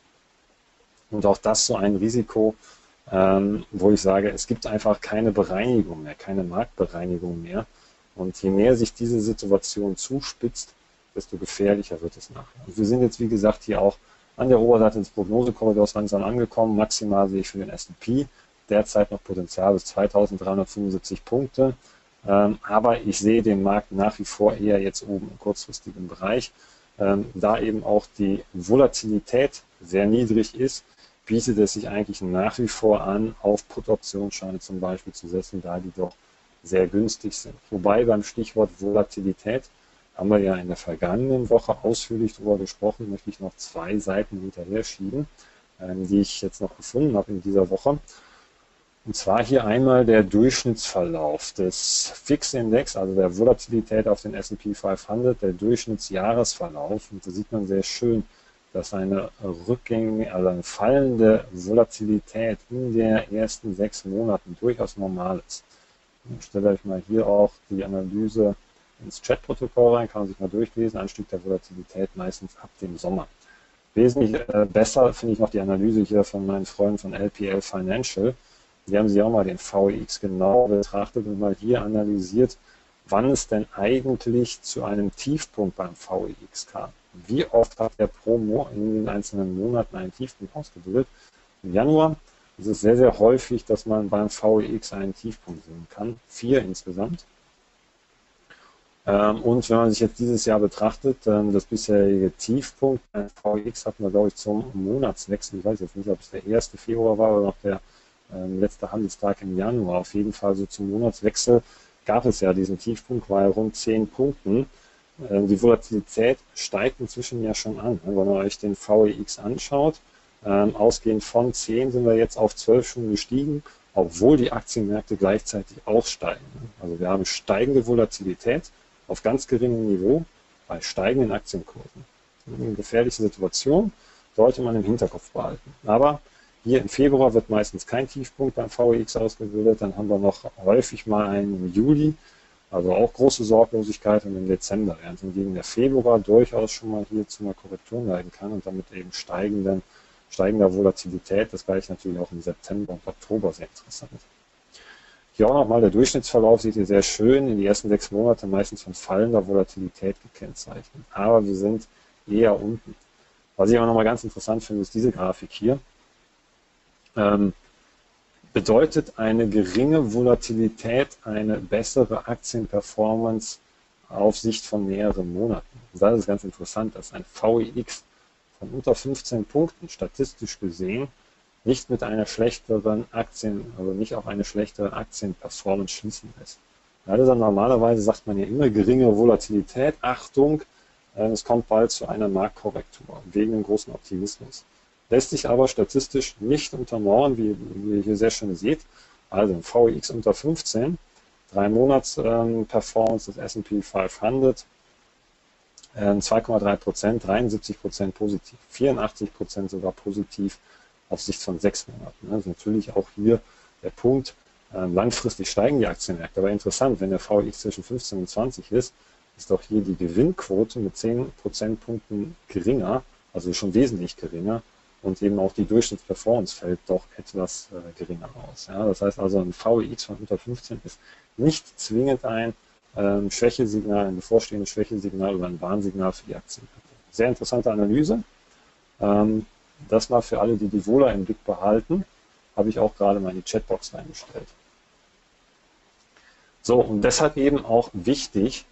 Und auch das so ein Risiko, wo ich sage, es gibt einfach keine Bereinigung mehr, keine Marktbereinigung mehr. Und je mehr sich diese Situation zuspitzt, desto gefährlicher wird es nachher. Und wir sind jetzt, wie gesagt, hier auch an der Oberseite des Prognosekorridors langsam angekommen. Maximal sehe ich für den S&P derzeit noch Potenzial bis 2375 Punkte. Aber ich sehe den Markt nach wie vor eher jetzt oben im kurzfristigen Bereich. Da eben auch die Volatilität sehr niedrig ist, bietet es sich eigentlich nach wie vor an, auf Put-Optionsscheine zum Beispiel zu setzen, da die doch sehr günstig sind. Wobei beim Stichwort Volatilität haben wir ja in der vergangenen Woche ausführlich darüber gesprochen, möchte ich noch 2 Seiten hinterher schieben. die ich jetzt noch gefunden habe in dieser Woche. Und zwar hier einmal der Durchschnittsverlauf des Fix-Index, also der Volatilität auf den S&P 500, der Durchschnittsjahresverlauf. Und da sieht man sehr schön, dass eine rückgängige, also eine fallende Volatilität in den ersten 6 Monaten durchaus normal ist. Ich stelle euch mal hier auch die Analyse ins Chatprotokoll rein, kann man sich mal durchlesen, Anstieg der Volatilität meistens ab dem Sommer. Wesentlich besser finde ich noch die Analyse hier von meinen Freunden von LPL Financial. Die haben sich auch mal den VIX genau betrachtet und mal hier analysiert, wann es denn eigentlich zu einem Tiefpunkt beim VIX kam. Wie oft hat der Promo in den einzelnen Monaten einen Tiefpunkt ausgebildet? Im Januar ist es sehr, sehr häufig, dass man beim VIX einen Tiefpunkt sehen kann. 4 insgesamt. Und wenn man sich jetzt dieses Jahr betrachtet, das bisherige Tiefpunkt beim VIX hatten wir, glaube ich, zum Monatswechsel. Ich weiß jetzt nicht, ob es der 1. Februar war oder noch der letzte Handelstag im Januar. Auf jeden Fall so zum Monatswechsel gab es ja diesen Tiefpunkt bei rund 10 Punkten. Die Volatilität steigt inzwischen ja schon an. Wenn man euch den VIX anschaut, ausgehend von 10 sind wir jetzt auf 12 schon gestiegen, obwohl die Aktienmärkte gleichzeitig auch steigen. Also wir haben steigende Volatilität auf ganz geringem Niveau bei steigenden Aktienkursen. Eine gefährliche Situation, sollte man im Hinterkopf behalten. Aber hier im Februar wird meistens kein Tiefpunkt beim VIX ausgebildet, dann haben wir noch häufig mal einen im Juli, also auch große Sorglosigkeit, und im Dezember, während hingegen der Februar durchaus schon mal hier zu einer Korrektur neigen kann und damit eben steigender Volatilität. Das gleiche natürlich auch im September und Oktober sehr interessant. Hier auch nochmal der Durchschnittsverlauf, seht ihr sehr schön, in die ersten 6 Monate meistens von fallender Volatilität gekennzeichnet. Aber wir sind eher unten. Was ich aber nochmal ganz interessant finde, ist diese Grafik hier. Bedeutet eine geringe Volatilität eine bessere Aktienperformance auf Sicht von mehreren Monaten? Und das ist ganz interessant, dass ein VIX von unter 15 Punkten statistisch gesehen nicht mit einer schlechteren nicht auf eine schlechtere Aktienperformance schließen lässt. Also normalerweise sagt man ja immer geringe Volatilität, Achtung, es kommt bald zu einer Marktkorrektur wegen dem großen Optimismus. Lässt sich aber statistisch nicht untermauern, wie ihr hier sehr schön seht. Also ein VIX unter 15, 3 Monats Performance des S&P 500, 2,3%, 73% positiv, 84% sogar positiv auf Sicht von 6 Monaten. Das ist natürlich auch hier der Punkt, langfristig steigen die Aktienmärkte. Aber interessant, wenn der VIX zwischen 15 und 20 ist doch hier die Gewinnquote mit 10 Prozentpunkten geringer, also schon wesentlich geringer. Und eben auch die Durchschnittsperformance fällt doch etwas geringer aus. Ja, das heißt also, ein VIX von unter 15 ist nicht zwingend ein Schwächesignal, ein bevorstehendes Schwächesignal oder ein Warnsignal für die Aktienmärkte. Sehr interessante Analyse. Das mal für alle, die die Vola im Blick behalten, habe ich auch gerade mal in die Chatbox reingestellt. So, und deshalb eben auch wichtig,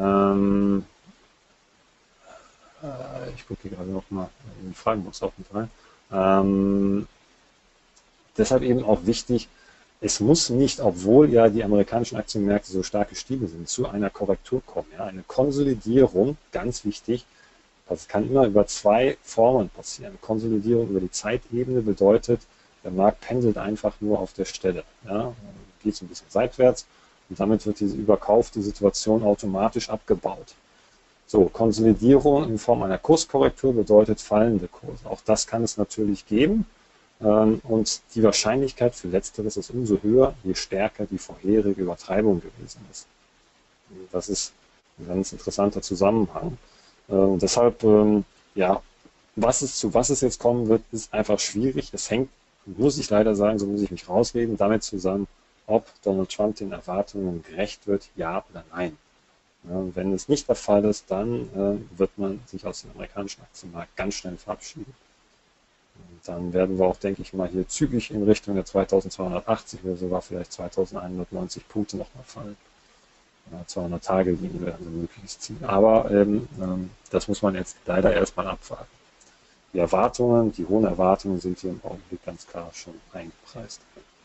ich gucke hier gerade nochmal in die Fragenbox auch mit rein. Deshalb eben auch wichtig, es muss nicht, obwohl ja die amerikanischen Aktienmärkte so stark gestiegen sind, zu einer Korrektur kommen. Ja, eine Konsolidierung, ganz wichtig, das kann immer über 2 Formen passieren. Konsolidierung über die Zeitebene bedeutet, der Markt pendelt einfach nur auf der Stelle. Ja, geht so ein bisschen seitwärts und damit wird diese überkaufte Situation automatisch abgebaut. So, Konsolidierung in Form einer Kurskorrektur bedeutet fallende Kurse. Auch das kann es natürlich geben. Und die Wahrscheinlichkeit für Letzteres ist umso höher, je stärker die vorherige Übertreibung gewesen ist. Das ist ein ganz interessanter Zusammenhang. Deshalb, ja, was es jetzt kommen wird, ist einfach schwierig. Es hängt, muss ich leider sagen, so muss ich mich rausreden, damit zusammen, ob Donald Trump den Erwartungen gerecht wird, ja oder nein. Wenn es nicht der Fall ist, dann wird man sich aus dem amerikanischen Aktienmarkt ganz schnell verabschieden. Und dann werden wir auch, denke ich mal, hier zügig in Richtung der 2280 oder sogar vielleicht 2190 Punkte nochmal fallen. 200 Tage liegen wäre ein mögliches Ziel. Aber das muss man jetzt leider erstmal abwarten. Die Erwartungen, die hohen Erwartungen sind hier im Augenblick ganz klar schon eingepreist.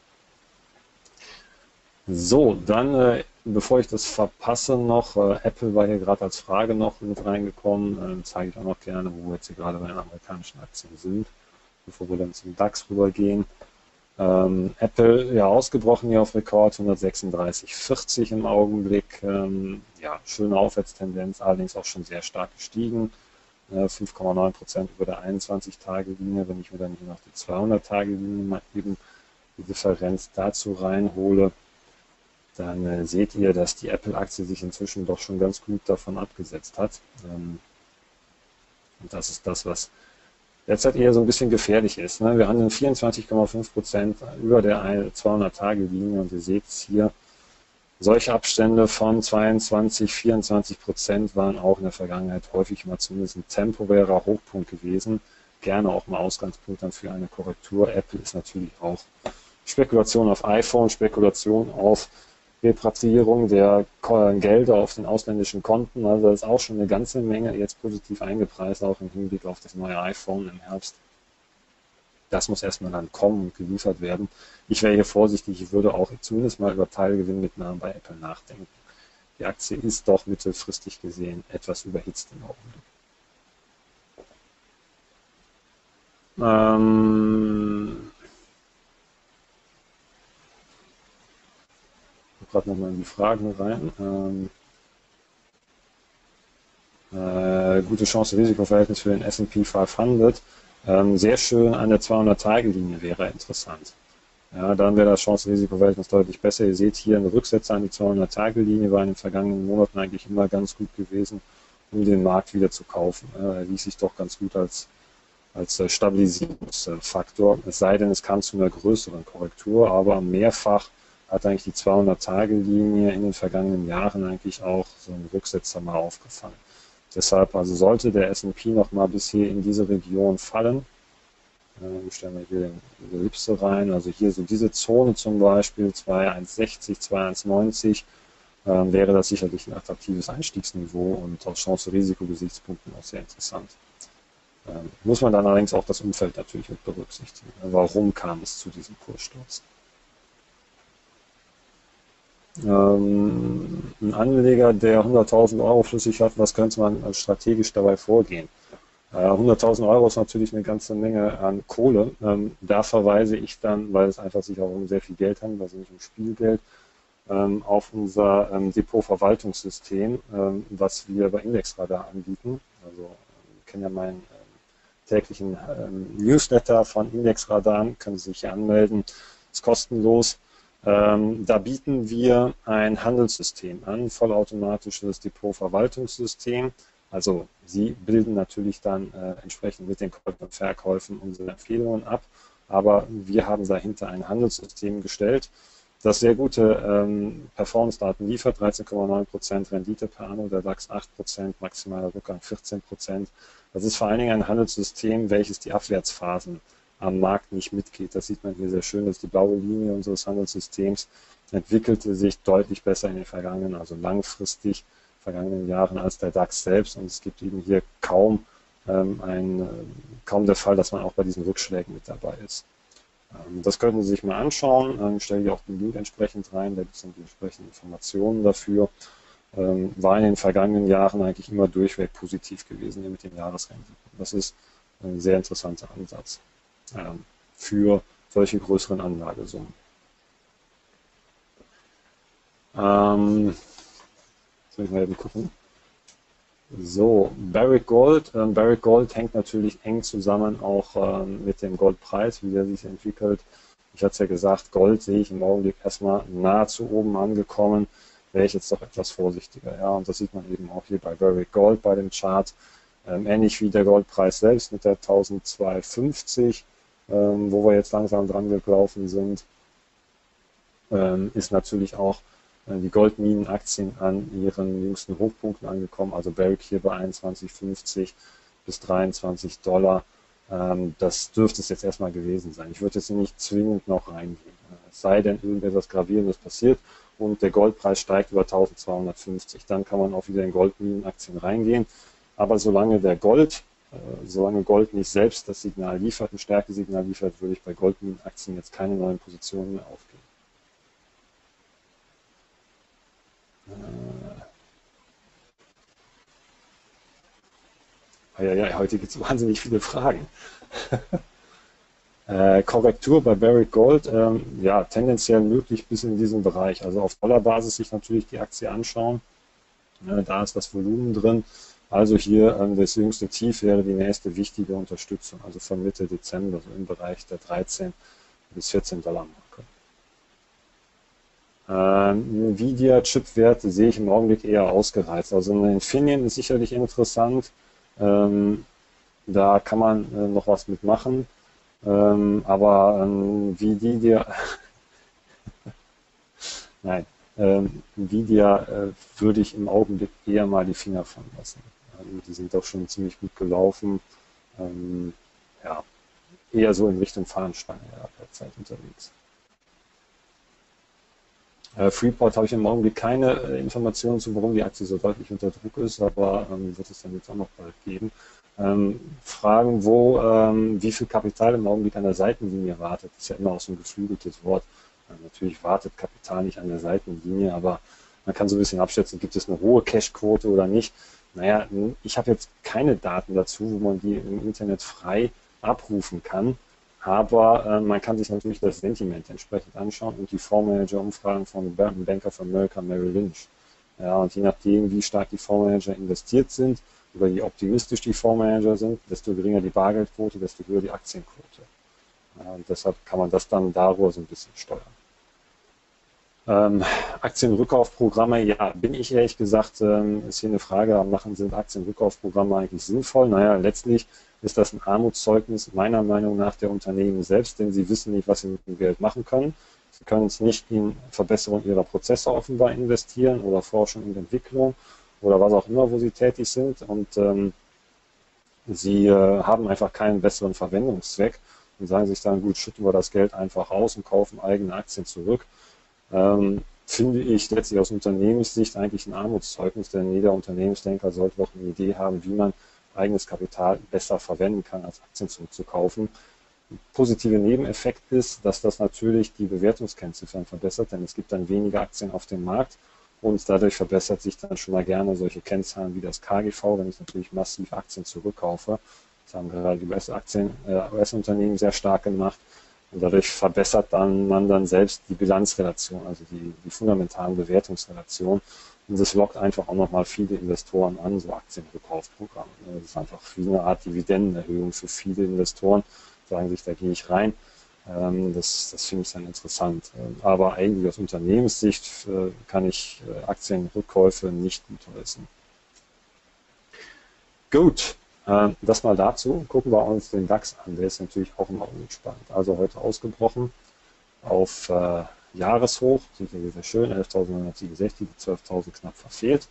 So, dann, bevor ich das verpasse noch, Apple war hier gerade als Frage noch mit reingekommen, zeige ich auch noch gerne, wo wir jetzt hier gerade bei den amerikanischen Aktien sind. bevor wir dann zum DAX rübergehen. Apple ja ausgebrochen hier auf Rekord, 136,40 im Augenblick. Ja, schöne Aufwärtstendenz, allerdings auch schon sehr stark gestiegen. 5,9% über der 21-Tage-Linie. Wenn ich mir dann hier noch die 200-Tage-Linie mal eben die Differenz dazu reinhole, dann seht ihr, dass die Apple-Aktie sich inzwischen doch schon ganz gut davon abgesetzt hat. Und das ist das, was derzeit eher so ein bisschen gefährlich ist. Ne? Wir handeln 24,5% über der 200-Tage-Linie und ihr seht es hier, solche Abstände von 22, 24% waren auch in der Vergangenheit häufig mal zumindest ein temporärer Hochpunkt gewesen. Gerne auch mal Ausgangspunkt dann für eine Korrektur. Apple ist natürlich auch Spekulation auf iPhone, Spekulation auf Repatriierung der Gelder auf den ausländischen Konten. Also das ist auch schon eine ganze Menge jetzt positiv eingepreist, auch im Hinblick auf das neue iPhone im Herbst. Das muss erstmal dann kommen und geliefert werden. Ich wäre hier vorsichtig, ich würde auch zumindest mal über Teilgewinnmitnahmen bei Apple nachdenken. Die Aktie ist doch mittelfristig gesehen etwas überhitzt im Augenblick. Gerade nochmal in die Fragen rein. Gute Chance-Risiko-Verhältnis für den S&P 500. Sehr schön an der 200-Tage-Linie wäre interessant. Ja, dann wäre das Chance-Risiko-Verhältnis deutlich besser. Ihr seht hier eine Rücksetzer an die 200-Tage-Linie, war in den vergangenen Monaten eigentlich immer ganz gut gewesen, um den Markt wieder zu kaufen. Er ließ sich doch ganz gut als Stabilisierungsfaktor. Es sei denn, es kam zu einer größeren Korrektur, aber mehrfach hat eigentlich die 200-Tage-Linie in den vergangenen Jahren eigentlich auch so einen Rücksetzer mal aufgefangen. Deshalb also sollte der S&P noch mal bis hier in diese Region fallen, stellen wir hier die Ellipse rein, also hier so diese Zone zum Beispiel, 2,160, 2,190, wäre das sicherlich ein attraktives Einstiegsniveau und aus Chance-Risiko-Gesichtspunkten auch sehr interessant. Muss man dann allerdings auch das Umfeld natürlich mit berücksichtigen. Warum kam es zu diesem Kurssturz? Ein Anleger, der 100.000 Euro flüssig hat, was könnte man strategisch dabei vorgehen? 100.000 Euro ist natürlich eine ganze Menge an Kohle. Da verweise ich dann, weil es einfach sich auch um sehr viel Geld handelt, also nicht um Spielgeld, auf unser Depotverwaltungssystem, was wir bei Indexradar anbieten. Also wir kennen ja meinen täglichen Newsletter von Indexradar, können Sie sich hier anmelden, ist kostenlos. Da bieten wir ein Handelssystem an, vollautomatisches Depotverwaltungssystem. Also Sie bilden natürlich dann entsprechend mit den Käufen und Verkäufen unsere Empfehlungen ab, aber wir haben dahinter ein Handelssystem gestellt, das sehr gute Performance-Daten liefert, 13,9% Rendite per anno, der DAX 8%, maximaler Rückgang 14%. Das ist vor allen Dingen ein Handelssystem, welches die Abwärtsphasen am Markt nicht mitgeht. Das sieht man hier sehr schön, dass die blaue Linie unseres Handelssystems entwickelte sich deutlich besser in den vergangenen, also langfristig vergangenen Jahren als der DAX selbst. Und es gibt eben hier kaum der Fall, dass man auch bei diesen Rückschlägen mit dabei ist. Das könnten Sie sich mal anschauen. Ich stelle hier auch den Link entsprechend rein, da gibt es dann die entsprechenden Informationen dafür. War in den vergangenen Jahren eigentlich immer durchweg positiv gewesen hier mit den Jahresrenditen. Das ist ein sehr interessanter Ansatz für solche größeren Anlagesummen. Soll ich mal eben gucken. So, Barrick Gold. Barrick Gold hängt natürlich eng zusammen auch mit dem Goldpreis, wie der sich entwickelt. Ich hatte es ja gesagt, Gold sehe ich im Augenblick erstmal nahezu oben angekommen, wäre ich jetzt doch etwas vorsichtiger. Ja, und das sieht man eben auch hier bei Barrick Gold bei dem Chart. Ähnlich wie der Goldpreis selbst mit der 1250, wo wir jetzt langsam dran gelaufen sind, ist natürlich auch die Goldminenaktien an ihren jüngsten Hochpunkten angekommen, also Barrick hier bei 21,50 bis $23. Das dürfte es jetzt erstmal gewesen sein. Ich würde jetzt nicht zwingend noch reingehen. Es sei denn, irgendetwas Gravierendes passiert und der Goldpreis steigt über 1250. Dann kann man auch wieder in Goldminenaktien reingehen. Aber solange Gold nicht selbst das Signal liefert, ein Stärkesignal liefert, würde ich bei Goldminenaktien jetzt keine neuen Positionen mehr aufgeben. Ja, heute gibt es wahnsinnig viele Fragen. Korrektur bei Barrick Gold, ja, tendenziell möglich bis in diesen Bereich. Also auf Dollarbasis sich natürlich die Aktie anschauen. Da ist das Volumen drin. Also hier das jüngste Tief wäre die nächste wichtige Unterstützung, also von Mitte Dezember, so im Bereich der 13 bis 14 Dollar Marke. Nvidia-Chip-Werte sehe ich im Augenblick eher ausgereizt. Also eine Infineon ist sicherlich interessant. Da kann man noch was mitmachen. Aber Nvidia, nein, Nvidia würde ich im Augenblick eher mal die Finger von lassen. Die sind doch schon ziemlich gut gelaufen. Ja, eher so in Richtung Fahnenstange derzeit unterwegs. Freeport habe ich im Augenblick keine Informationen zu, warum die Aktie so deutlich unter Druck ist, aber wird es dann jetzt auch noch bald geben. Fragen, wie viel Kapital im Augenblick an der Seitenlinie wartet, ist ja immer auch so ein geflügeltes Wort. Natürlich wartet Kapital nicht an der Seitenlinie, aber man kann so ein bisschen abschätzen, gibt es eine hohe Cashquote oder nicht. Naja, ich habe jetzt keine Daten dazu, wo man die im Internet frei abrufen kann, aber man kann sich natürlich das Sentiment entsprechend anschauen und die Fondsmanager-Umfragen von Bank of America Merrill Lynch. Ja, und je nachdem, wie stark die Fondsmanager investiert sind oder wie optimistisch die Fondsmanager sind, desto geringer die Bargeldquote, desto höher die Aktienquote. Ja, und deshalb kann man das dann darüber so ein bisschen steuern. Aktienrückkaufprogramme, ja, bin ich ehrlich gesagt, ist hier eine Frage, sind Aktienrückkaufprogramme eigentlich sinnvoll? Naja, letztlich ist das ein Armutszeugnis meiner Meinung nach der Unternehmen selbst, denn sie wissen nicht, was sie mit dem Geld machen können. Sie können es nicht in Verbesserung ihrer Prozesse offenbar investieren oder Forschung und Entwicklung oder was auch immer, wo sie tätig sind, und sie haben einfach keinen besseren Verwendungszweck und sagen sich dann, gut, schütten wir das Geld einfach aus und kaufen eigene Aktien zurück. Finde ich letztlich aus Unternehmenssicht eigentlich ein Armutszeugnis, denn jeder Unternehmensdenker sollte doch eine Idee haben, wie man eigenes Kapital besser verwenden kann, als Aktien zurückzukaufen. Ein positiver Nebeneffekt ist, dass das natürlich die Bewertungskennziffern verbessert, denn es gibt dann weniger Aktien auf dem Markt und dadurch verbessert sich dann schon mal gerne solche Kennzahlen wie das KGV, wenn ich natürlich massiv Aktien zurückkaufe. Das haben gerade die US-Unternehmen sehr stark gemacht. Und dadurch verbessert man dann selbst die Bilanzrelation, also die fundamentalen Bewertungsrelationen. Und das lockt einfach auch nochmal viele Investoren an, so Aktienrückkaufprogramme. Das ist einfach wie eine Art Dividendenerhöhung für viele Investoren, sagen sich, da gehe ich rein. Das finde ich dann interessant. Aber eigentlich aus Unternehmenssicht kann ich Aktienrückkäufe nicht gutheißen. Gut. Das mal dazu. Gucken wir uns den DAX an. Der ist natürlich auch im Augenblick spannend. Also heute ausgebrochen auf Jahreshoch. Sieht ja sehr schön. 11.967, die 12.000 knapp verfehlt.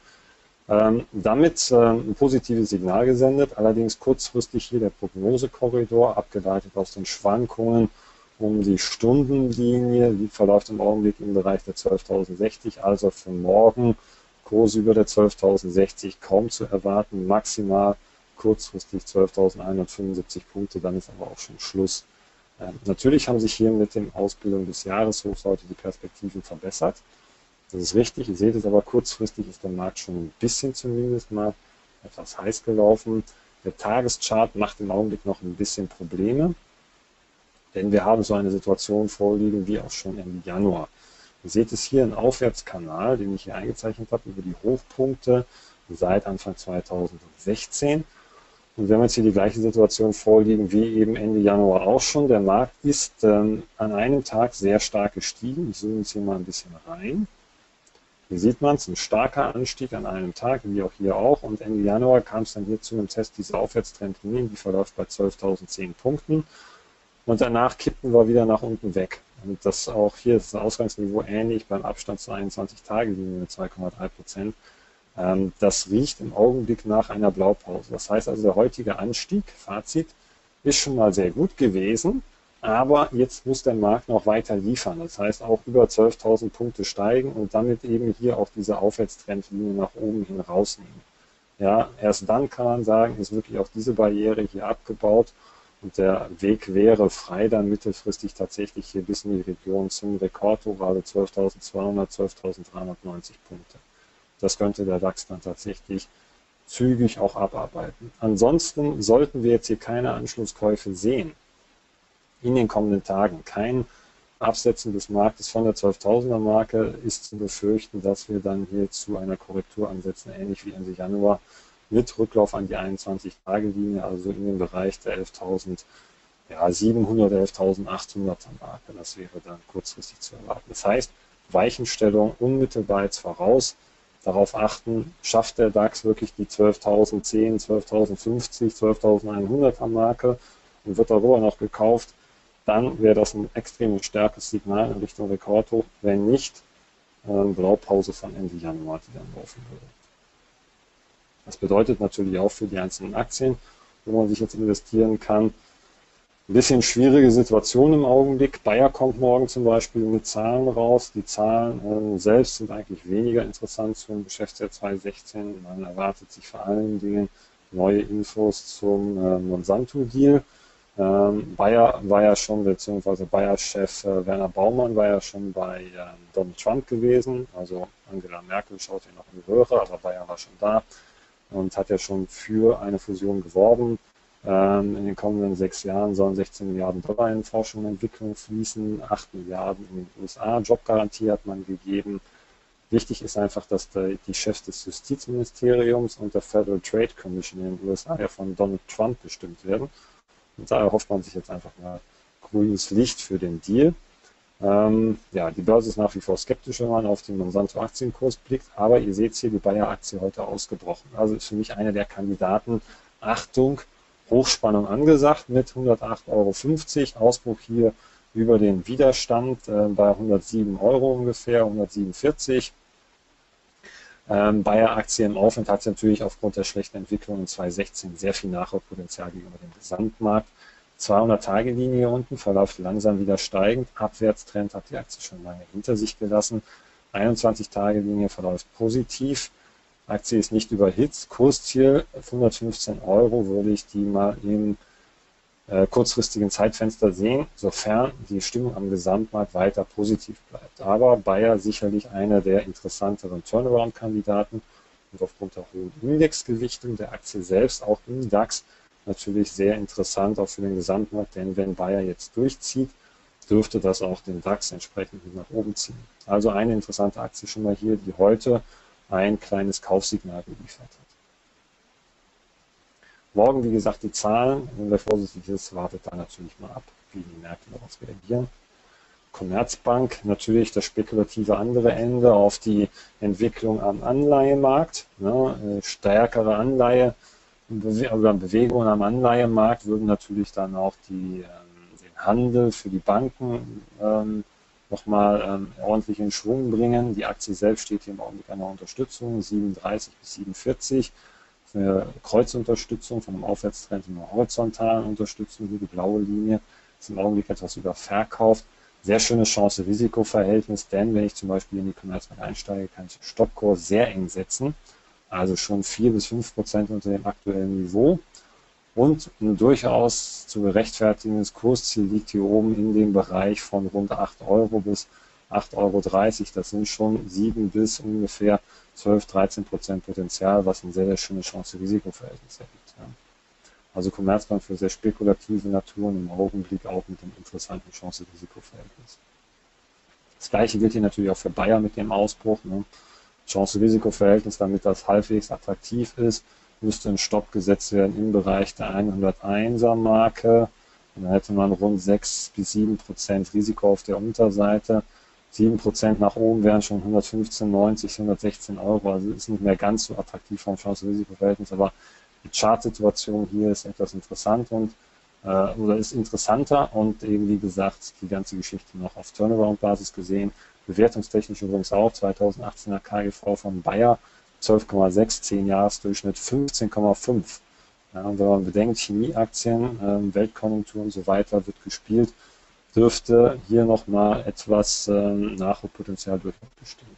Damit ein positives Signal gesendet. Allerdings kurzfristig hier der Prognosekorridor, abgeleitet aus den Schwankungen um die Stundenlinie. Die verläuft im Augenblick im Bereich der 12.060. Also für morgen Kurse über der 12.060 kaum zu erwarten. Maximal kurzfristig 12.175 Punkte, dann ist aber auch schon Schluss. Natürlich haben sich hier mit dem Ausbildung des Jahreshochs heute die Perspektiven verbessert. Das ist richtig, ihr seht es, aber kurzfristig ist der Markt schon ein bisschen zumindest mal etwas heiß gelaufen. Der Tageschart macht im Augenblick noch ein bisschen Probleme, denn wir haben so eine Situation vorliegen wie auch schon im Januar. Ihr seht es hier, ein Aufwärtskanal, den ich hier eingezeichnet habe, über die Hochpunkte seit Anfang 2016. Und wir haben jetzt hier die gleiche Situation vorliegen wie eben Ende Januar auch schon. Der Markt ist an einem Tag sehr stark gestiegen. Ich zoome jetzt hier mal ein bisschen rein. Hier sieht man es, ein starker Anstieg an einem Tag, wie auch hier auch. Und Ende Januar kam es dann hier zu einem Test dieser Aufwärtstrendlinie, die verläuft bei 12.010 Punkten. Und danach kippten wir wieder nach unten weg. Und das auch hier ist das Ausgangsniveau ähnlich beim Abstand zur 21-Tage-Linie mit 2,3%. Das riecht im Augenblick nach einer Blaupause. Das heißt also, der heutige Anstieg, Fazit, ist schon mal sehr gut gewesen, aber jetzt muss der Markt noch weiter liefern. Das heißt auch über 12.000 Punkte steigen und damit eben hier auch diese Aufwärtstrendlinie nach oben hin rausnehmen. Ja, erst dann kann man sagen, ist wirklich auch diese Barriere hier abgebaut und der Weg wäre frei, dann mittelfristig tatsächlich hier bis in die Region zum Rekordhoch, also 12.200, 12.390 Punkte. Das könnte der DAX dann tatsächlich zügig auch abarbeiten. Ansonsten sollten wir jetzt hier keine Anschlusskäufe sehen, in den kommenden Tagen. Kein Absetzen des Marktes von der 12.000er Marke ist zu befürchten, dass wir dann hier zu einer Korrektur ansetzen, ähnlich wie Ende Januar, mit Rücklauf an die 21-Tage-Linie, also in den Bereich der 11.700, 11.800er Marke. Das wäre dann kurzfristig zu erwarten. Das heißt, Weichenstellung unmittelbar jetzt voraus, darauf achten, schafft der DAX wirklich die 12.010, 12.050, 12.100er Marke und wird darüber noch gekauft, dann wäre das ein extrem starkes Signal in Richtung Rekordhoch. Wenn nicht, Blaupause von Ende Januar, die dann laufen würde. Das bedeutet natürlich auch für die einzelnen Aktien, wo man sich jetzt investieren kann, ein bisschen schwierige Situation im Augenblick. Bayer kommt morgen zum Beispiel mit Zahlen raus. Die Zahlen selbst sind eigentlich weniger interessant zum Geschäftsjahr 2016. Man erwartet sich vor allen Dingen neue Infos zum Monsanto-Deal. Bayer war ja schon, beziehungsweise Bayer-Chef Werner Baumann war ja schon bei Donald Trump gewesen. Also Angela Merkel schaut ja noch in die Röhre, aber Bayer war schon da und hat ja schon für eine Fusion geworben. In den kommenden 6 Jahren sollen 16 Milliarden Dollar in Forschung und Entwicklung fließen, 8 Milliarden in den USA. Jobgarantie hat man gegeben. Wichtig ist einfach, dass die Chefs des Justizministeriums und der Federal Trade Commission in den USA ja von Donald Trump bestimmt werden. Und da erhofft man sich jetzt einfach mal grünes Licht für den Deal. Die Börse ist nach wie vor skeptisch, wenn man auf den Monsanto-Aktienkurs blickt, aber ihr seht hier die Bayer-Aktie heute ausgebrochen. Also ist für mich einer der Kandidaten. Achtung, Hochspannung angesagt mit 108,50 €, Ausbruch hier über den Widerstand bei 107 € ungefähr, 147. Bayer-Aktie im Aufwind hat natürlich aufgrund der schlechten Entwicklung in 2016 sehr viel Nachholpotenzial gegenüber dem Gesamtmarkt. 200-Tage-Linie hier unten verläuft langsam wieder steigend. Abwärtstrend hat die Aktie schon lange hinter sich gelassen. 21-Tage-Linie verläuft positiv. Aktie ist nicht überhitzt. Kursziel 115 € würde ich die mal im kurzfristigen Zeitfenster sehen, sofern die Stimmung am Gesamtmarkt weiter positiv bleibt. Aber Bayer sicherlich einer der interessanteren Turnaround-Kandidaten und aufgrund der hohen Indexgewichtung der Aktie selbst auch im DAX natürlich sehr interessant auch für den Gesamtmarkt, denn wenn Bayer jetzt durchzieht, dürfte das auch den DAX entsprechend nach oben ziehen. Also eine interessante Aktie schon mal hier, die heute ein kleines Kaufsignal geliefert hat. Morgen, wie gesagt, die Zahlen. Wenn wer vorsichtig ist, wartet da natürlich mal ab, wie die Märkte darauf reagieren. Commerzbank, natürlich das spekulative andere Ende auf die Entwicklung am Anleihemarkt. Stärkere Anleihe oder Bewegungen am Anleihemarkt würden natürlich dann auch den Handel für die Banken nochmal ordentlich in Schwung bringen. Die Aktie selbst steht hier im Augenblick an der Unterstützung, 37 bis 47. Eine Kreuzunterstützung von einem Aufwärtstrend in einer horizontalen Unterstützung, hier die blaue Linie, ist im Augenblick etwas überverkauft. Sehr schönes Chance-Risiko-Verhältnis, denn wenn ich zum Beispiel in die Commerzbank einsteige, kann ich den Stoppkurs sehr eng setzen, also schon 4 bis 5% unter dem aktuellen Niveau. Und ein durchaus zu gerechtfertigendes Kursziel liegt hier oben in dem Bereich von rund 8 € bis 8,30 €. Das sind schon 7 bis ungefähr 12-13% Potenzial, was ein sehr, sehr schönes Chance-Risiko-Verhältnis ergibt. Ja. Also Commerzbank für sehr spekulative Naturen im Augenblick auch mit einem interessanten Chance-Risiko-Verhältnis. Das gleiche gilt hier natürlich auch für Bayer mit dem Ausbruch. Chance-Risiko-Verhältnis, damit das halbwegs attraktiv ist, müsste ein Stopp gesetzt werden im Bereich der 101er Marke. Und dann hätte man rund 6 bis 7% Risiko auf der Unterseite. 7% nach oben wären schon 115,90, 116 €. Also ist nicht mehr ganz so attraktiv vom Chance-Risiko-Verhältnis, aber die Chartsituation hier ist etwas interessant oder ist interessanter und eben wie gesagt die ganze Geschichte noch auf Turnaround-Basis gesehen. Bewertungstechnisch übrigens auch 2018er KGV von Bayer 12,6, 10-Jahres-Durchschnitt 15,5. Ja, und wenn man bedenkt, Chemieaktien, Weltkonjunktur und so weiter wird gespielt, dürfte hier nochmal etwas Nachholpotenzial durchaus bestehen.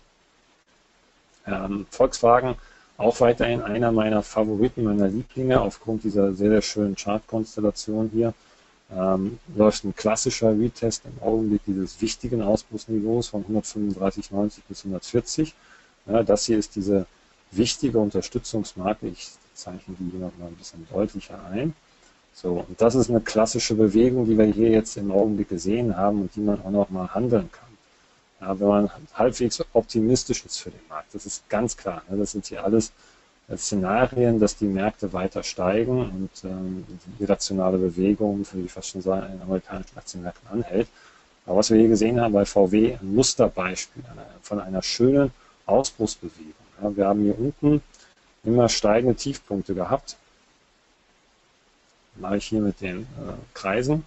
Volkswagen auch weiterhin einer meiner Favoriten, meiner Lieblinge, aufgrund dieser sehr, sehr schönen Chartkonstellation hier. Läuft ein klassischer Retest im Augenblick dieses wichtigen Ausbruchsniveaus von 135,90 bis 140. Ja, das hier ist diese wichtige Unterstützungsmarke. Ich zeichne die hier nochmal ein bisschen deutlicher ein. So, und das ist eine klassische Bewegung, die wir hier jetzt im Augenblick gesehen haben und die man auch noch mal handeln kann. Ja, wenn man halbwegs optimistisch ist für den Markt, das ist ganz klar. Ne? Das sind hier alles Szenarien, dass die Märkte weiter steigen und die irrationale Bewegung, würde ich fast schon sagen, in den amerikanischen Aktienmärkten anhält. Aber was wir hier gesehen haben bei VW, ein Musterbeispiel von einer schönen Ausbruchsbewegung. Ja, wir haben hier unten immer steigende Tiefpunkte gehabt. Mache ich hier mit den Kreisen.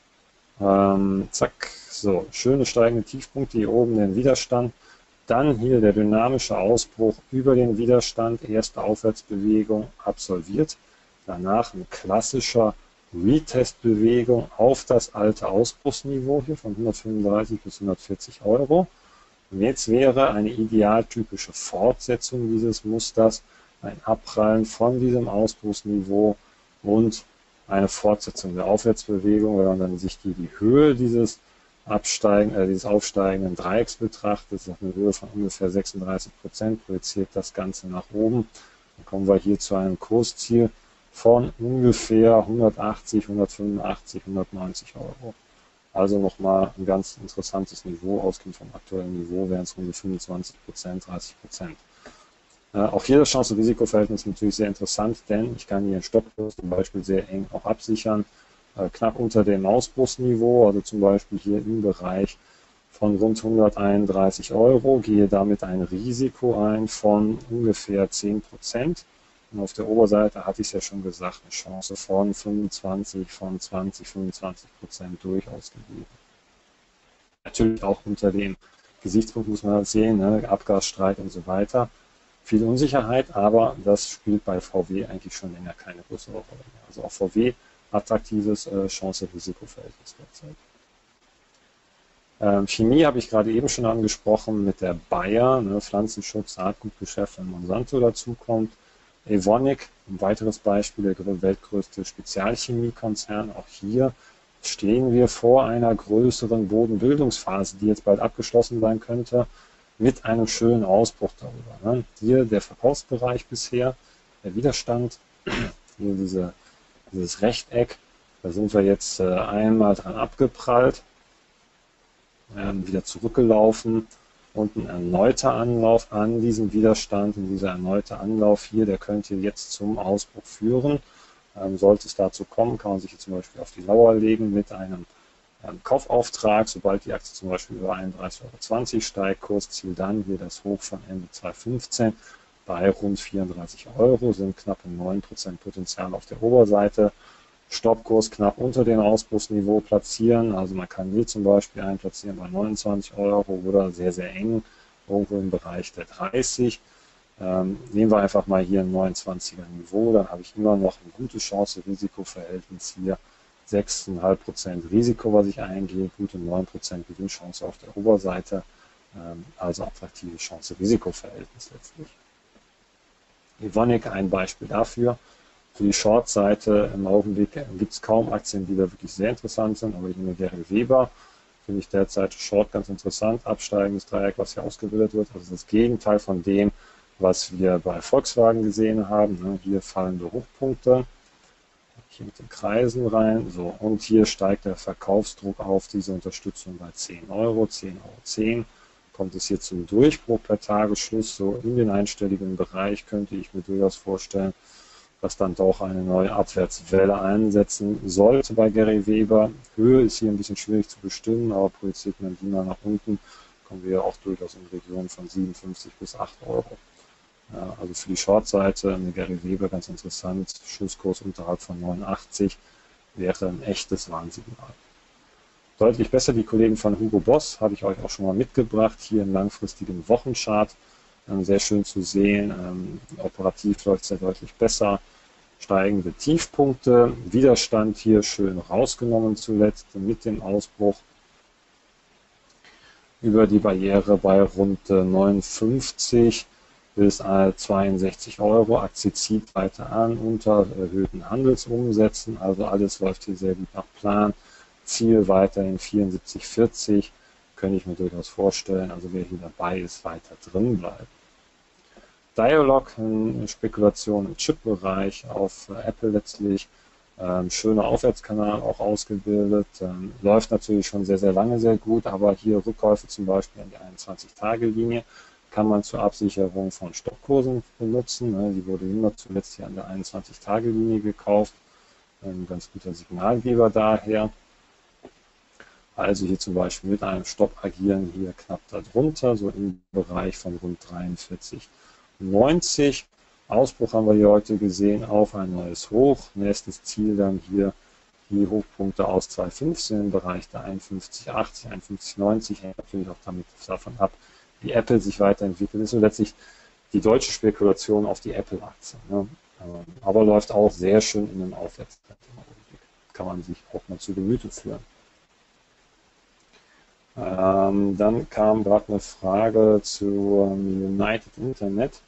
Zack, so, schöne steigende Tiefpunkte, hier oben den Widerstand. Dann hier der dynamische Ausbruch über den Widerstand, erste Aufwärtsbewegung absolviert. Danach ein klassischer Retest-Bewegung auf das alte Ausbruchsniveau hier von 135 bis 140 Euro. Und jetzt wäre eine idealtypische Fortsetzung dieses Musters ein Abprallen von diesem Ausbruchsniveau und eine Fortsetzung der Aufwärtsbewegung, wenn man dann sich die Höhe dieses aufsteigenden Dreiecks betrachtet, das ist eine Höhe von ungefähr 36%, projiziert das Ganze nach oben. Dann kommen wir hier zu einem Kursziel von ungefähr 180, 185, 190 Euro. Also nochmal ein ganz interessantes Niveau, ausgehend vom aktuellen Niveau wären es rund 25%, 30%. Auch hier das Chance-Risiko-Verhältnis ist natürlich sehr interessant, denn ich kann hier einen Stoppkurs zum Beispiel sehr eng auch absichern, knapp unter dem Ausbruchsniveau, also zum Beispiel hier im Bereich von rund 131 Euro, gehe damit ein Risiko ein von ungefähr 10%. Und auf der Oberseite hatte ich es ja schon gesagt, eine Chance von 25, von 20, 25% durchaus gegeben. Natürlich auch unter dem Gesichtspunkt muss man halt sehen, ne, Abgasstreit und so weiter. Viel Unsicherheit, aber das spielt bei VW eigentlich schon länger keine größere Rolle mehr. Also auch VW attraktives Chance-Risiko-Verhältnis derzeit. Chemie habe ich gerade eben schon angesprochen mit der Bayer, ne, Pflanzenschutz, Saatgutgeschäft, wenn Monsanto dazukommt. Evonik, ein weiteres Beispiel, der weltgrößte Spezialchemiekonzern. Auch hier stehen wir vor einer größeren Bodenbildungsphase, die jetzt bald abgeschlossen sein könnte, mit einem schönen Ausbruch darüber. Ne. Hier der Verkaufsbereich bisher, der Widerstand, hier dieses Rechteck, da sind wir jetzt einmal dran abgeprallt, wieder zurückgelaufen und ein erneuter Anlauf an diesem Widerstand. Und dieser erneute Anlauf hier, der könnte jetzt zum Ausbruch führen. Sollte es dazu kommen, kann man sich hier zum Beispiel auf die Lauer legen mit einem Kaufauftrag, sobald die Aktie zum Beispiel über 31,20 Euro steigt, Kursziel dann hier das Hoch von Ende 2015 bei rund 34 Euro, sind knappe 9% Potenzial auf der Oberseite. Stoppkurs knapp unter dem Ausbruchsniveau platzieren, also man kann hier zum Beispiel einen platzieren bei 29 Euro oder sehr, sehr eng, irgendwo im Bereich der 30. Nehmen wir einfach mal hier ein 29er Niveau, dann habe ich immer noch ein gutes Chance-Risiko-Verhältnis hier. 6,5% Risiko, was ich eingehe, gute 9% Gewinnchance auf der Oberseite, also attraktive Chance-Risiko-Verhältnis letztlich. Evonik ein Beispiel dafür. Für die Short-Seite im Augenblick gibt es kaum Aktien, die da wirklich sehr interessant sind, aber hier eine Gary Weber finde ich derzeit Short ganz interessant, absteigendes Dreieck, was hier ausgebildet wird, also das Gegenteil von dem, was wir bei Volkswagen gesehen haben. Hier fallende Hochpunkte, hier mit den Kreisen rein, so, und hier steigt der Verkaufsdruck auf diese Unterstützung bei 10 Euro, 10,10 Euro. Kommt es hier zum Durchbruch per Tagesschluss, so in den einstelligen Bereich, könnte ich mir durchaus vorstellen, dass dann doch eine neue Abwärtswelle einsetzen sollte bei Gary Weber. Höhe ist hier ein bisschen schwierig zu bestimmen, aber projiziert man die mal nach unten, kommen wir auch durchaus in Regionen von 57 bis 8 Euro. Ja, also für die Short-Seite eine Gary Weber ganz interessant, Schlusskurs unterhalb von 89 wäre ein echtes Warnsignal. Deutlich besser die Kollegen von Hugo Boss, habe ich euch auch schon mal mitgebracht, hier im langfristigen Wochenchart. Sehr schön zu sehen, operativ läuft es ja deutlich besser. Steigende Tiefpunkte, Widerstand hier schön rausgenommen zuletzt mit dem Ausbruch über die Barriere bei rund 59 bis 62 Euro. Aktie zieht weiter an unter erhöhten Handelsumsätzen, also alles läuft hier sehr gut nach Plan. Ziel weiterhin 74,40, könnte ich mir durchaus vorstellen, also wer hier dabei ist, weiter drin bleibt. Dialog, eine Spekulation im Chip-Bereich auf Apple letztlich, Schöner Aufwärtskanal auch ausgebildet, läuft natürlich schon sehr, sehr lange sehr gut, aber hier Rückkäufe zum Beispiel an die 21-Tage-Linie kann man zur Absicherung von Stoppkursen benutzen. Ne? Die wurde immer zuletzt hier an der 21-Tage-Linie gekauft, ein ganz guter Signalgeber daher. Also hier zum Beispiel mit einem Stopp agieren, hier knapp darunter, so im Bereich von rund 43,90. Ausbruch haben wir hier heute gesehen auf ein neues Hoch. Nächstes Ziel dann hier die Hochpunkte aus 2,15 im Bereich der 51,80, 51,90. Hängt natürlich auch davon ab, wie Apple sich weiterentwickelt. Das ist so letztlich die deutsche Spekulation auf die Apple-Aktie. Ne? Aber läuft auch sehr schön in den Aufwärtstrend im Augenblick. Kann man sich auch mal zu Gemüte führen. Dann kam gerade eine Frage zu United Internet.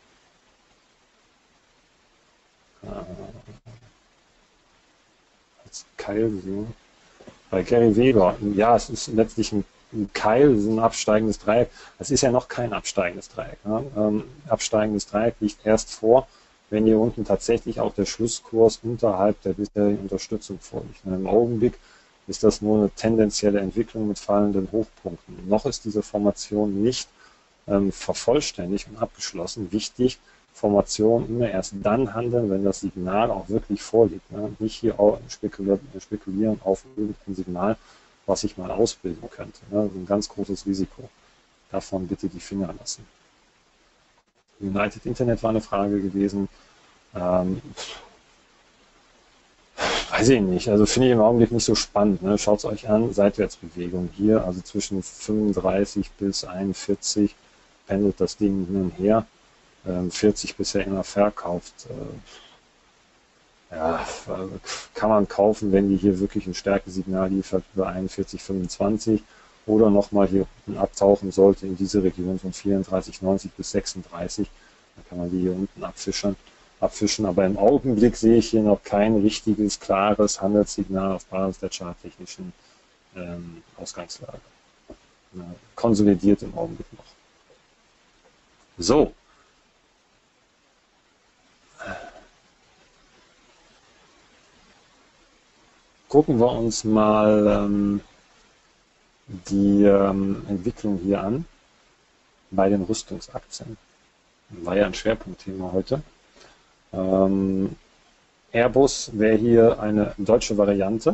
Als Keil gesehen. Bei Gary Weber, ja, es ist letztlich ein Keil, es ist ein absteigendes Dreieck. Es ist ja noch kein absteigendes Dreieck. Ne? Absteigendes Dreieck liegt erst vor, wenn hier unten tatsächlich auch der Schlusskurs unterhalb der bisherigen Unterstützung vorliegt. Im Augenblick ist das nur eine tendenzielle Entwicklung mit fallenden Hochpunkten. Noch ist diese Formation nicht vervollständigt und abgeschlossen. Wichtig, Formation immer erst dann handeln, wenn das Signal auch wirklich vorliegt. Ne? Nicht hier auch spekulieren auf irgendein Signal, was sich mal ausbilden könnte. Ne? Das ist ein ganz großes Risiko. Davon bitte die Finger lassen. United Internet war eine Frage gewesen. Weiß ich nicht, also finde ich im Augenblick nicht so spannend. Ne? Schaut es euch an, Seitwärtsbewegung hier, also zwischen 35 bis 41 pendelt das Ding hin und her. 40 bisher immer verkauft. Ja, kann man kaufen, wenn die hier wirklich ein Stärkesignal liefert über 41,25 oder nochmal hier unten abtauchen sollte in diese Region von 34,90 bis 36. Dann kann man die hier unten abfischen. Aber im Augenblick sehe ich hier noch kein richtiges, klares Handelssignal auf Basis der charttechnischen Ausgangslage. Konsolidiert im Augenblick noch. So. Gucken wir uns mal die Entwicklung hier an bei den Rüstungsaktien. War ja ein Schwerpunktthema heute. Airbus wäre hier eine deutsche Variante.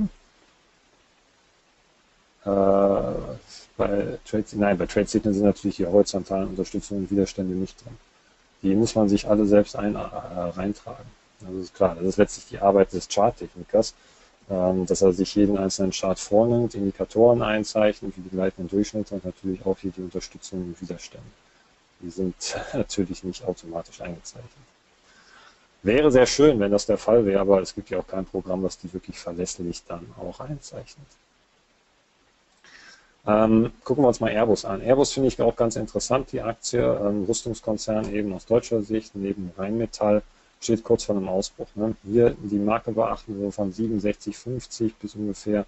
Bei Trade Signal sind natürlich die horizontalen Unterstützungen und Widerstände nicht drin. Die muss man sich alle selbst reintragen. Das ist klar, das ist letztlich die Arbeit des Charttechnikers, dass er sich jeden einzelnen Chart vornimmt, Indikatoren einzeichnet, wie die gleitenden Durchschnitte und natürlich auch hier die Unterstützung und Widerstände. Die sind natürlich nicht automatisch eingezeichnet. Wäre sehr schön, wenn das der Fall wäre, aber es gibt ja auch kein Programm, das die wirklich verlässlich dann auch einzeichnet. Gucken wir uns mal Airbus an. Airbus finde ich auch ganz interessant, die Aktie, Rüstungskonzern eben aus deutscher Sicht, neben Rheinmetall, steht kurz vor einem Ausbruch. Ne? Hier die Marke beachten wir von 67,50 bis ungefähr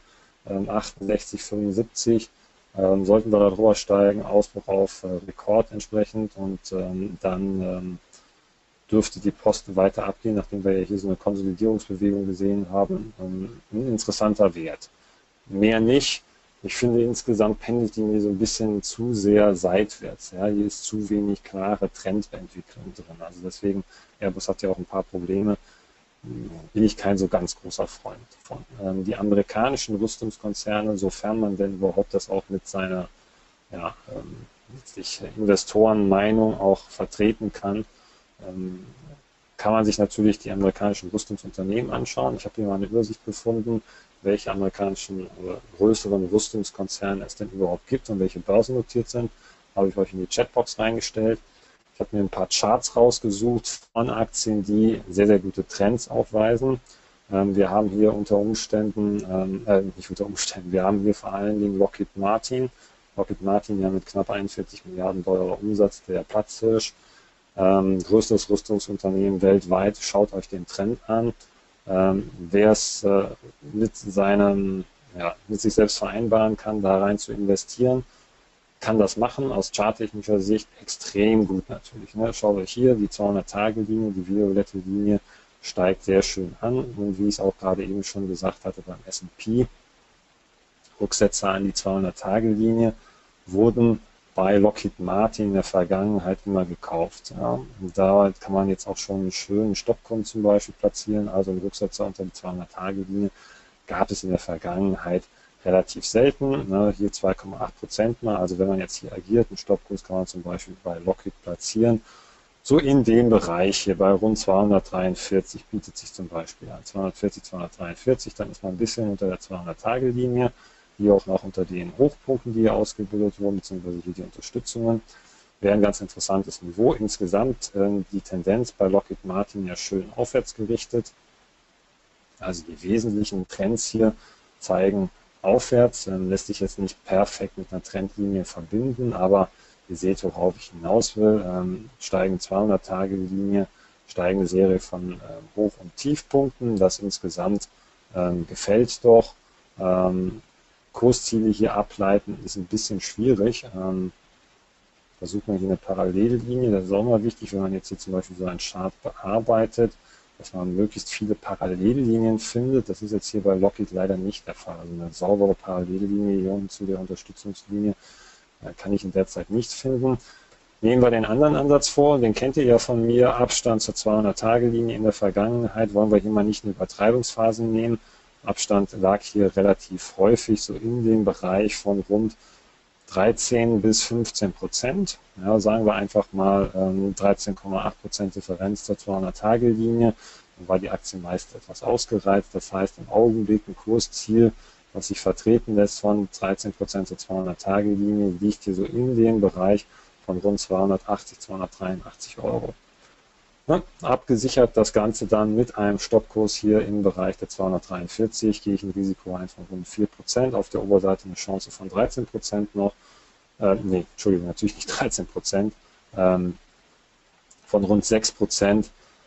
68,75. Sollten wir da drüber steigen, Ausbruch auf Rekord entsprechend und dann dürfte die Post weiter abgehen, nachdem wir ja hier so eine Konsolidierungsbewegung gesehen haben. Ein interessanter Wert. Mehr nicht. Ich finde, insgesamt pendelt die mir so ein bisschen zu sehr seitwärts. Ja, hier ist zu wenig klare Trendentwicklung drin. Also deswegen, Airbus hat ja auch ein paar Probleme. Bin ich kein so ganz großer Freund davon. Die amerikanischen Rüstungskonzerne, sofern man denn überhaupt das auch mit seiner Investorenmeinung auch vertreten kann, kann man sich natürlich die amerikanischen Rüstungsunternehmen anschauen. Ich habe hier mal eine Übersicht gefunden, welche amerikanischen oder größeren Rüstungskonzerne es denn überhaupt gibt und welche börsennotiert sind. Habe ich euch in die Chatbox reingestellt. Ich habe mir ein paar Charts rausgesucht von Aktien, die sehr, sehr gute Trends aufweisen. Wir haben hier unter Umständen, wir haben hier vor allen Dingen Lockheed Martin. Lockheed Martin ja mit knapp 41 Milliarden Dollar Umsatz, der Platzhirsch. Größtes Rüstungsunternehmen weltweit, schaut euch den Trend an. Wer es mit sich selbst vereinbaren kann, da rein zu investieren, kann das machen, aus charttechnischer Sicht extrem gut natürlich. Ne? Schaut euch hier die 200-Tage-Linie, die violette Linie steigt sehr schön an und wie ich es auch gerade eben schon gesagt hatte beim S&P, Rücksetzer an die 200-Tage-Linie wurden bei Lockheed Martin in der Vergangenheit immer gekauft. Ja. Und da kann man jetzt auch schon einen schönen Stoppkurs zum Beispiel platzieren, also einen Rücksetzer unter die 200-Tage-Linie gab es in der Vergangenheit relativ selten, ne, hier 2,8% mal, also wenn man jetzt hier agiert, einen Stoppkurs kann man zum Beispiel bei Lockheed platzieren, so in dem Bereich hier bei rund 243 bietet sich zum Beispiel an, 240, 243, dann ist man ein bisschen unter der 200-Tage-Linie, hier auch noch unter den Hochpunkten, die hier ausgebildet wurden, beziehungsweise hier die Unterstützungen, wäre ein ganz interessantes Niveau. Insgesamt die Tendenz bei Lockheed Martin ja schön aufwärts gerichtet, also die wesentlichen Trends hier zeigen aufwärts, lässt sich jetzt nicht perfekt mit einer Trendlinie verbinden, aber ihr seht, worauf ich hinaus will. Steigende 200-Tage-Linie, steigende Serie von Hoch- und Tiefpunkten, das insgesamt gefällt doch. Kursziele hier ableiten ist ein bisschen schwierig. Versucht man hier eine Parallellinie, das ist auch mal wichtig, wenn man jetzt hier zum Beispiel so einen Chart bearbeitet, dass man möglichst viele Parallellinien findet. Das ist jetzt hier bei Lockheed leider nicht der Fall. Also eine saubere Parallellinie hier unten zu der Unterstützungslinie kann ich in der Zeit nicht finden. Nehmen wir den anderen Ansatz vor, den kennt ihr ja von mir, Abstand zur 200-Tage-Linie in der Vergangenheit. Wollen wir hier mal nicht eine Übertreibungsphase nehmen. Abstand lag hier relativ häufig so in dem Bereich von rund 13 bis 15%. Ja, sagen wir einfach mal 13,8% Differenz zur 200-Tage-Linie. Dann war die Aktie meist etwas ausgereizt. Das heißt, im Augenblick ein Kursziel, was sich vertreten lässt von 13% zur 200-Tage-Linie, liegt hier so in dem Bereich von rund 280, 283 Euro. Ja, abgesichert das Ganze dann mit einem Stoppkurs hier im Bereich der 243, gehe ich ein Risiko ein von rund 4%, auf der Oberseite eine Chance von 13% noch, nee, Entschuldigung, natürlich nicht 13%, von rund 6%,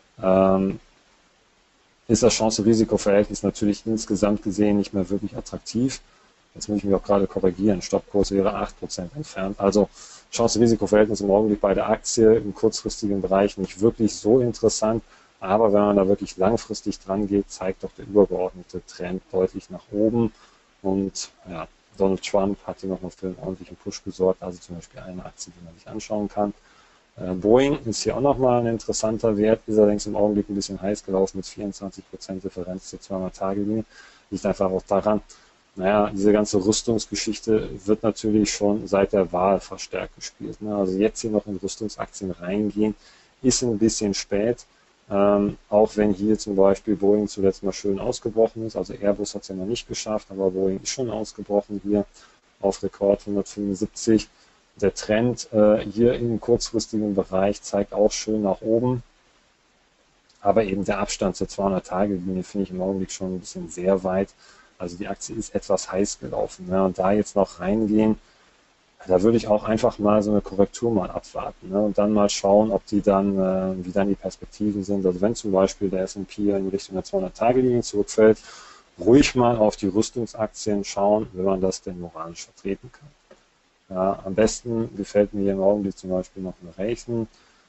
ist das Chance-Risiko-Verhältnis natürlich insgesamt gesehen nicht mehr wirklich attraktiv. Jetzt muss ich mich auch gerade korrigieren, Stoppkurs wäre 8% entfernt, also Chance-Risiko-Verhältnis im Augenblick bei der Aktie im kurzfristigen Bereich nicht wirklich so interessant, aber wenn man da wirklich langfristig dran geht, zeigt doch der übergeordnete Trend deutlich nach oben und ja, Donald Trump hat hier nochmal für einen ordentlichen Push gesorgt, also zum Beispiel eine Aktie, die man sich anschauen kann. Boeing ist hier auch nochmal ein interessanter Wert, ist allerdings im Augenblick ein bisschen heiß gelaufen mit 24% Differenz zur 200-Tage-Linie, liegt einfach auch daran, naja, diese ganze Rüstungsgeschichte wird natürlich schon seit der Wahl verstärkt gespielt. Ne? Also jetzt hier noch in Rüstungsaktien reingehen, ist ein bisschen spät. Auch wenn hier zum Beispiel Boeing zuletzt mal schön ausgebrochen ist. Also Airbus hat es ja noch nicht geschafft, aber Boeing ist schon ausgebrochen hier auf Rekord 175. Der Trend hier im kurzfristigen Bereich zeigt auch schön nach oben. Aber eben der Abstand zur 200-Tage-Linie finde ich im Augenblick schon ein bisschen sehr weit. Also die Aktie ist etwas heiß gelaufen. Ne? Und da jetzt noch reingehen, da würde ich auch einfach mal so eine Korrektur mal abwarten. Ne? Und dann mal schauen, ob die dann, wie dann die Perspektiven sind. Also wenn zum Beispiel der S&P in Richtung der 200-Tage-Linie zurückfällt, ruhig mal auf die Rüstungsaktien schauen, wenn man das denn moralisch vertreten kann. Ja, am besten gefällt mir hier im Augenblick zum Beispiel noch eine Raytheon.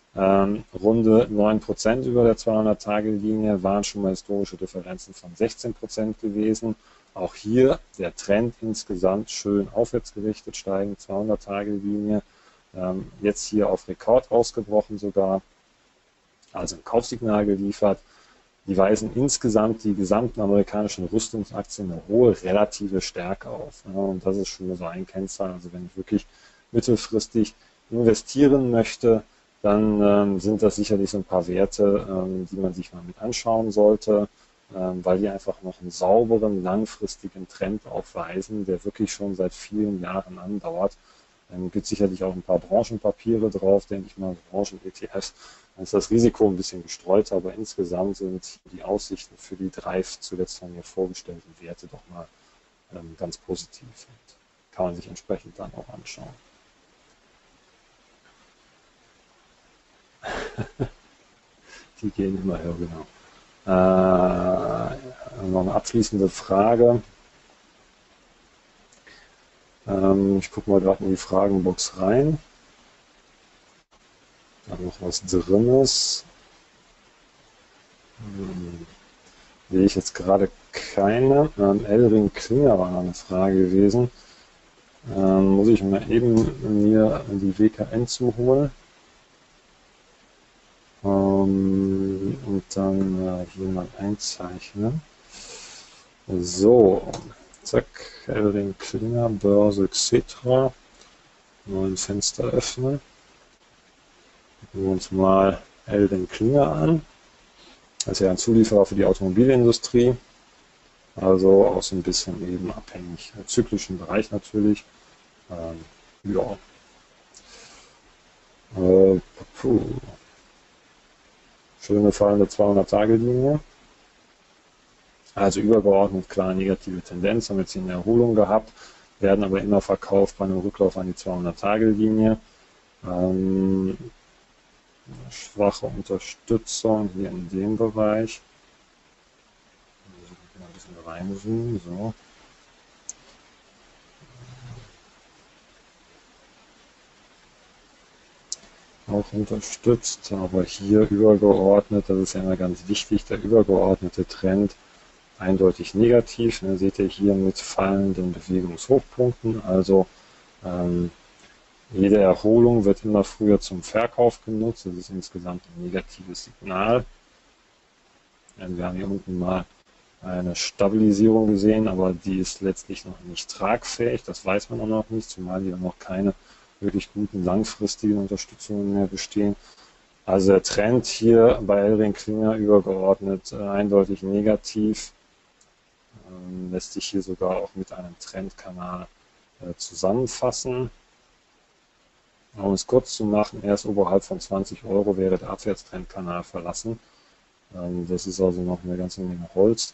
Runde 9% über der 200-Tage-Linie, waren schon mal historische Differenzen von 16% gewesen. Auch hier der Trend insgesamt schön aufwärts gerichtet, steigende 200-Tage-Linie. Jetzt hier auf Rekord ausgebrochen sogar, also ein Kaufsignal geliefert. Die weisen insgesamt die gesamten amerikanischen Rüstungsaktien eine hohe relative Stärke auf. Und das ist schon so ein Kennzeichen. Also wenn ich wirklich mittelfristig investieren möchte, dann sind das sicherlich so ein paar Werte, die man sich mal mit anschauen sollte, weil die einfach noch einen sauberen, langfristigen Trend aufweisen, der wirklich schon seit vielen Jahren andauert. Gibt sicherlich auch ein paar Branchenpapiere drauf, denke ich mal, Branchen-ETFs. Dann ist das Risiko ein bisschen gestreuter, aber insgesamt sind die Aussichten für die drei zuletzt von mir vorgestellten Werte doch mal ganz positiv. Und kann man sich entsprechend dann auch anschauen. Die gehen immer höher, genau. Noch eine abschließende Frage. Ich gucke mal gerade in die Fragenbox rein. Da noch was drin ist. Hm, sehe ich jetzt gerade keine. Elring Klinger war noch eine Frage gewesen. Muss ich mal eben mir die WKN zuholen. Und dann hier mal einzeichnen. So, zack, Elring Klinger, Börse Xetra. Neuen Fenster öffnen. Gucken wir uns mal Elring Klinger an. Das ist ja ein Zulieferer für die Automobilindustrie. Also auch so ein bisschen eben abhängig. Im zyklischen Bereich natürlich. Ja. Puh. Schöne fallende 200-Tage-Linie. Also übergeordnet klar negative Tendenz, haben jetzt hier eine Erholung gehabt, werden aber immer verkauft bei einem Rücklauf an die 200-Tage-Linie. Schwache Unterstützung hier in dem Bereich. Mal ein bisschen reinzoomen. So. Auch unterstützt, aber hier übergeordnet, das ist ja immer ganz wichtig, der übergeordnete Trend eindeutig negativ. Ne, seht ihr hier mit fallenden Bewegungshochpunkten, also jede Erholung wird immer früher zum Verkauf genutzt, das ist insgesamt ein negatives Signal. Wir haben hier unten mal eine Stabilisierung gesehen, aber die ist letztlich noch nicht tragfähig, das weiß man auch noch nicht, zumal hier noch keine wirklich guten langfristigen Unterstützungen mehr bestehen. Also der Trend hier bei Elring Klinger übergeordnet eindeutig negativ, lässt sich hier sogar auch mit einem Trendkanal zusammenfassen. Um es kurz zu machen, erst oberhalb von 20 Euro wäre der Abwärtstrendkanal verlassen. Das ist also noch eine ganze Menge Holz.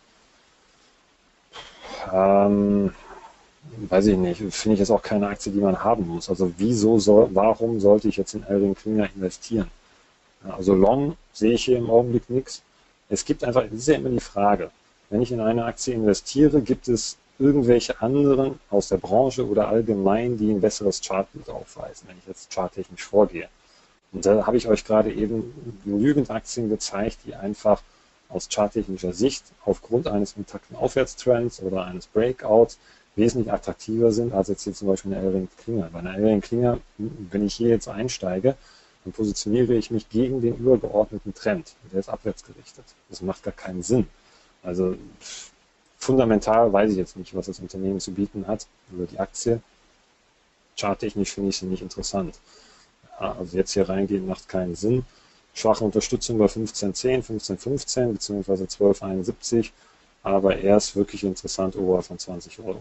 Weiß ich nicht, finde ich jetzt auch keine Aktie, die man haben muss. Also warum sollte ich jetzt in Elring Klinger investieren? Also Long sehe ich hier im Augenblick nichts. Es gibt einfach, das ist ja immer die Frage, wenn ich in eine Aktie investiere, gibt es irgendwelche anderen aus der Branche oder allgemein, die ein besseres Chartbild aufweisen, wenn ich jetzt charttechnisch vorgehe. Und da habe ich euch gerade eben genügend Aktien gezeigt, die einfach aus charttechnischer Sicht aufgrund eines intakten Aufwärtstrends oder eines Breakouts wesentlich attraktiver sind als jetzt hier zum Beispiel eine Elring Klinger. Bei einer Elring Klinger, wenn ich hier jetzt einsteige, dann positioniere ich mich gegen den übergeordneten Trend. Der ist abwärts gerichtet. Das macht gar keinen Sinn. Also fundamental weiß ich jetzt nicht, was das Unternehmen zu bieten hat über die Aktie. Charttechnisch finde ich sie nicht interessant. Ja, also jetzt hier reingehen macht keinen Sinn. Schwache Unterstützung bei 15,10, 15,15 bzw. 12,71, aber erst wirklich interessant oberhalb von 20 Euro.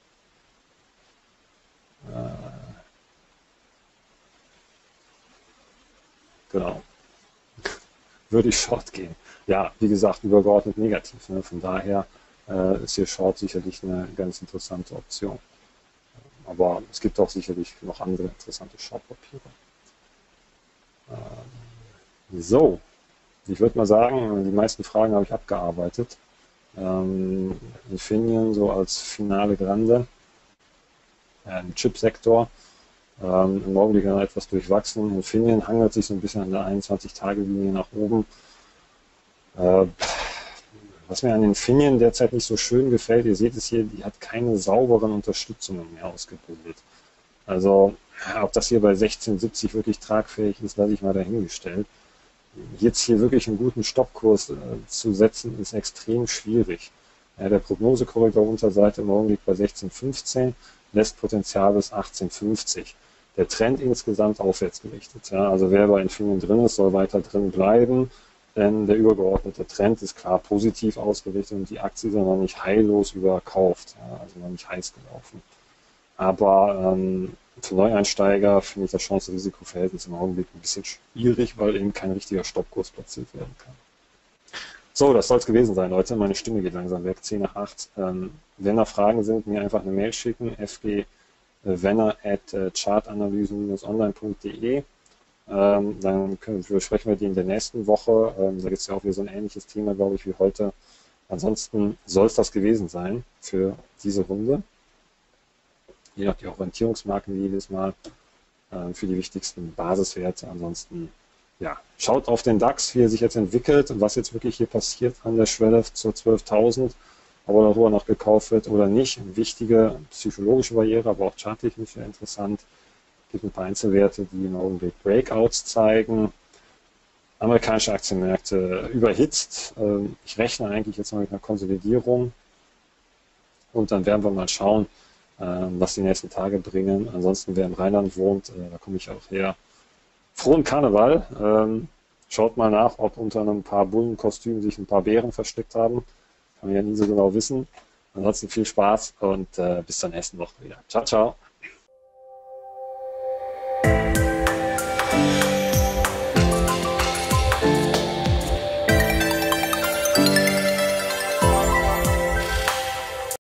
Genau. Würde ich Short gehen. Ja, wie gesagt, übergeordnet negativ. Ne? Von daher ist hier Short sicherlich eine ganz interessante Option. Aber es gibt auch sicherlich noch andere interessante Short-Papiere. So, ich würde mal sagen, die meisten Fragen habe ich abgearbeitet. Infineon so als Finale Grande, im Chipsektor. Im Augenblick etwas durchwachsen. Infineon hangelt sich so ein bisschen an der 21-Tage-Linie nach oben. Was mir an Infineon derzeit nicht so schön gefällt, ihr seht es hier, die hat keine sauberen Unterstützungen mehr ausgebildet. Also, ob das hier bei 16,70 wirklich tragfähig ist, lasse ich mal dahingestellt. Jetzt hier wirklich einen guten Stoppkurs zu setzen, ist extrem schwierig. Der Prognosekorridor Unterseite im Augenblick bei 16,15, lässt Potenzial bis 18,50. Der Trend insgesamt aufwärts gerichtet. Ja, also wer bei Infineon drin ist, soll weiter drin bleiben, denn der übergeordnete Trend ist klar positiv ausgerichtet und die Aktie ist ja noch nicht heillos überkauft, ja, also noch nicht heiß gelaufen. Aber für Neueinsteiger finde ich das Chance-Risiko-Verhältnis im Augenblick ein bisschen schwierig, weil eben kein richtiger Stoppkurs platziert werden kann. So, das soll es gewesen sein, Leute. Meine Stimme geht langsam weg, 10 nach 8. Wenn da Fragen sind, mir einfach eine Mail schicken, fgwenner@chartanalysen-online.de. Dann besprechen wir die in der nächsten Woche. Da gibt es ja auch wieder so ein ähnliches Thema, glaube ich, wie heute. Ansonsten soll es das gewesen sein für diese Runde. Je nach die Orientierungsmarken wie jedes Mal für die wichtigsten Basiswerte. Ansonsten ja, schaut auf den DAX, wie er sich jetzt entwickelt und was jetzt wirklich hier passiert an der Schwelle zur 12.000, ob er darüber noch gekauft wird oder nicht. Wichtige psychologische Barriere, aber auch charttechnisch sehr interessant. Es gibt ein paar Einzelwerte, die im Augenblick Breakouts zeigen. Amerikanische Aktienmärkte überhitzt. Ich rechne eigentlich jetzt mal mit einer Konsolidierung und dann werden wir mal schauen, was die nächsten Tage bringen. Ansonsten, wer im Rheinland wohnt, da komme ich auch her. Frohen Karneval. Schaut mal nach, ob unter ein paar Bullenkostümen sich ein paar Bären versteckt haben. Kann man ja nie so genau wissen. Ansonsten viel Spaß und bis zur nächsten Woche wieder. Ciao, ciao.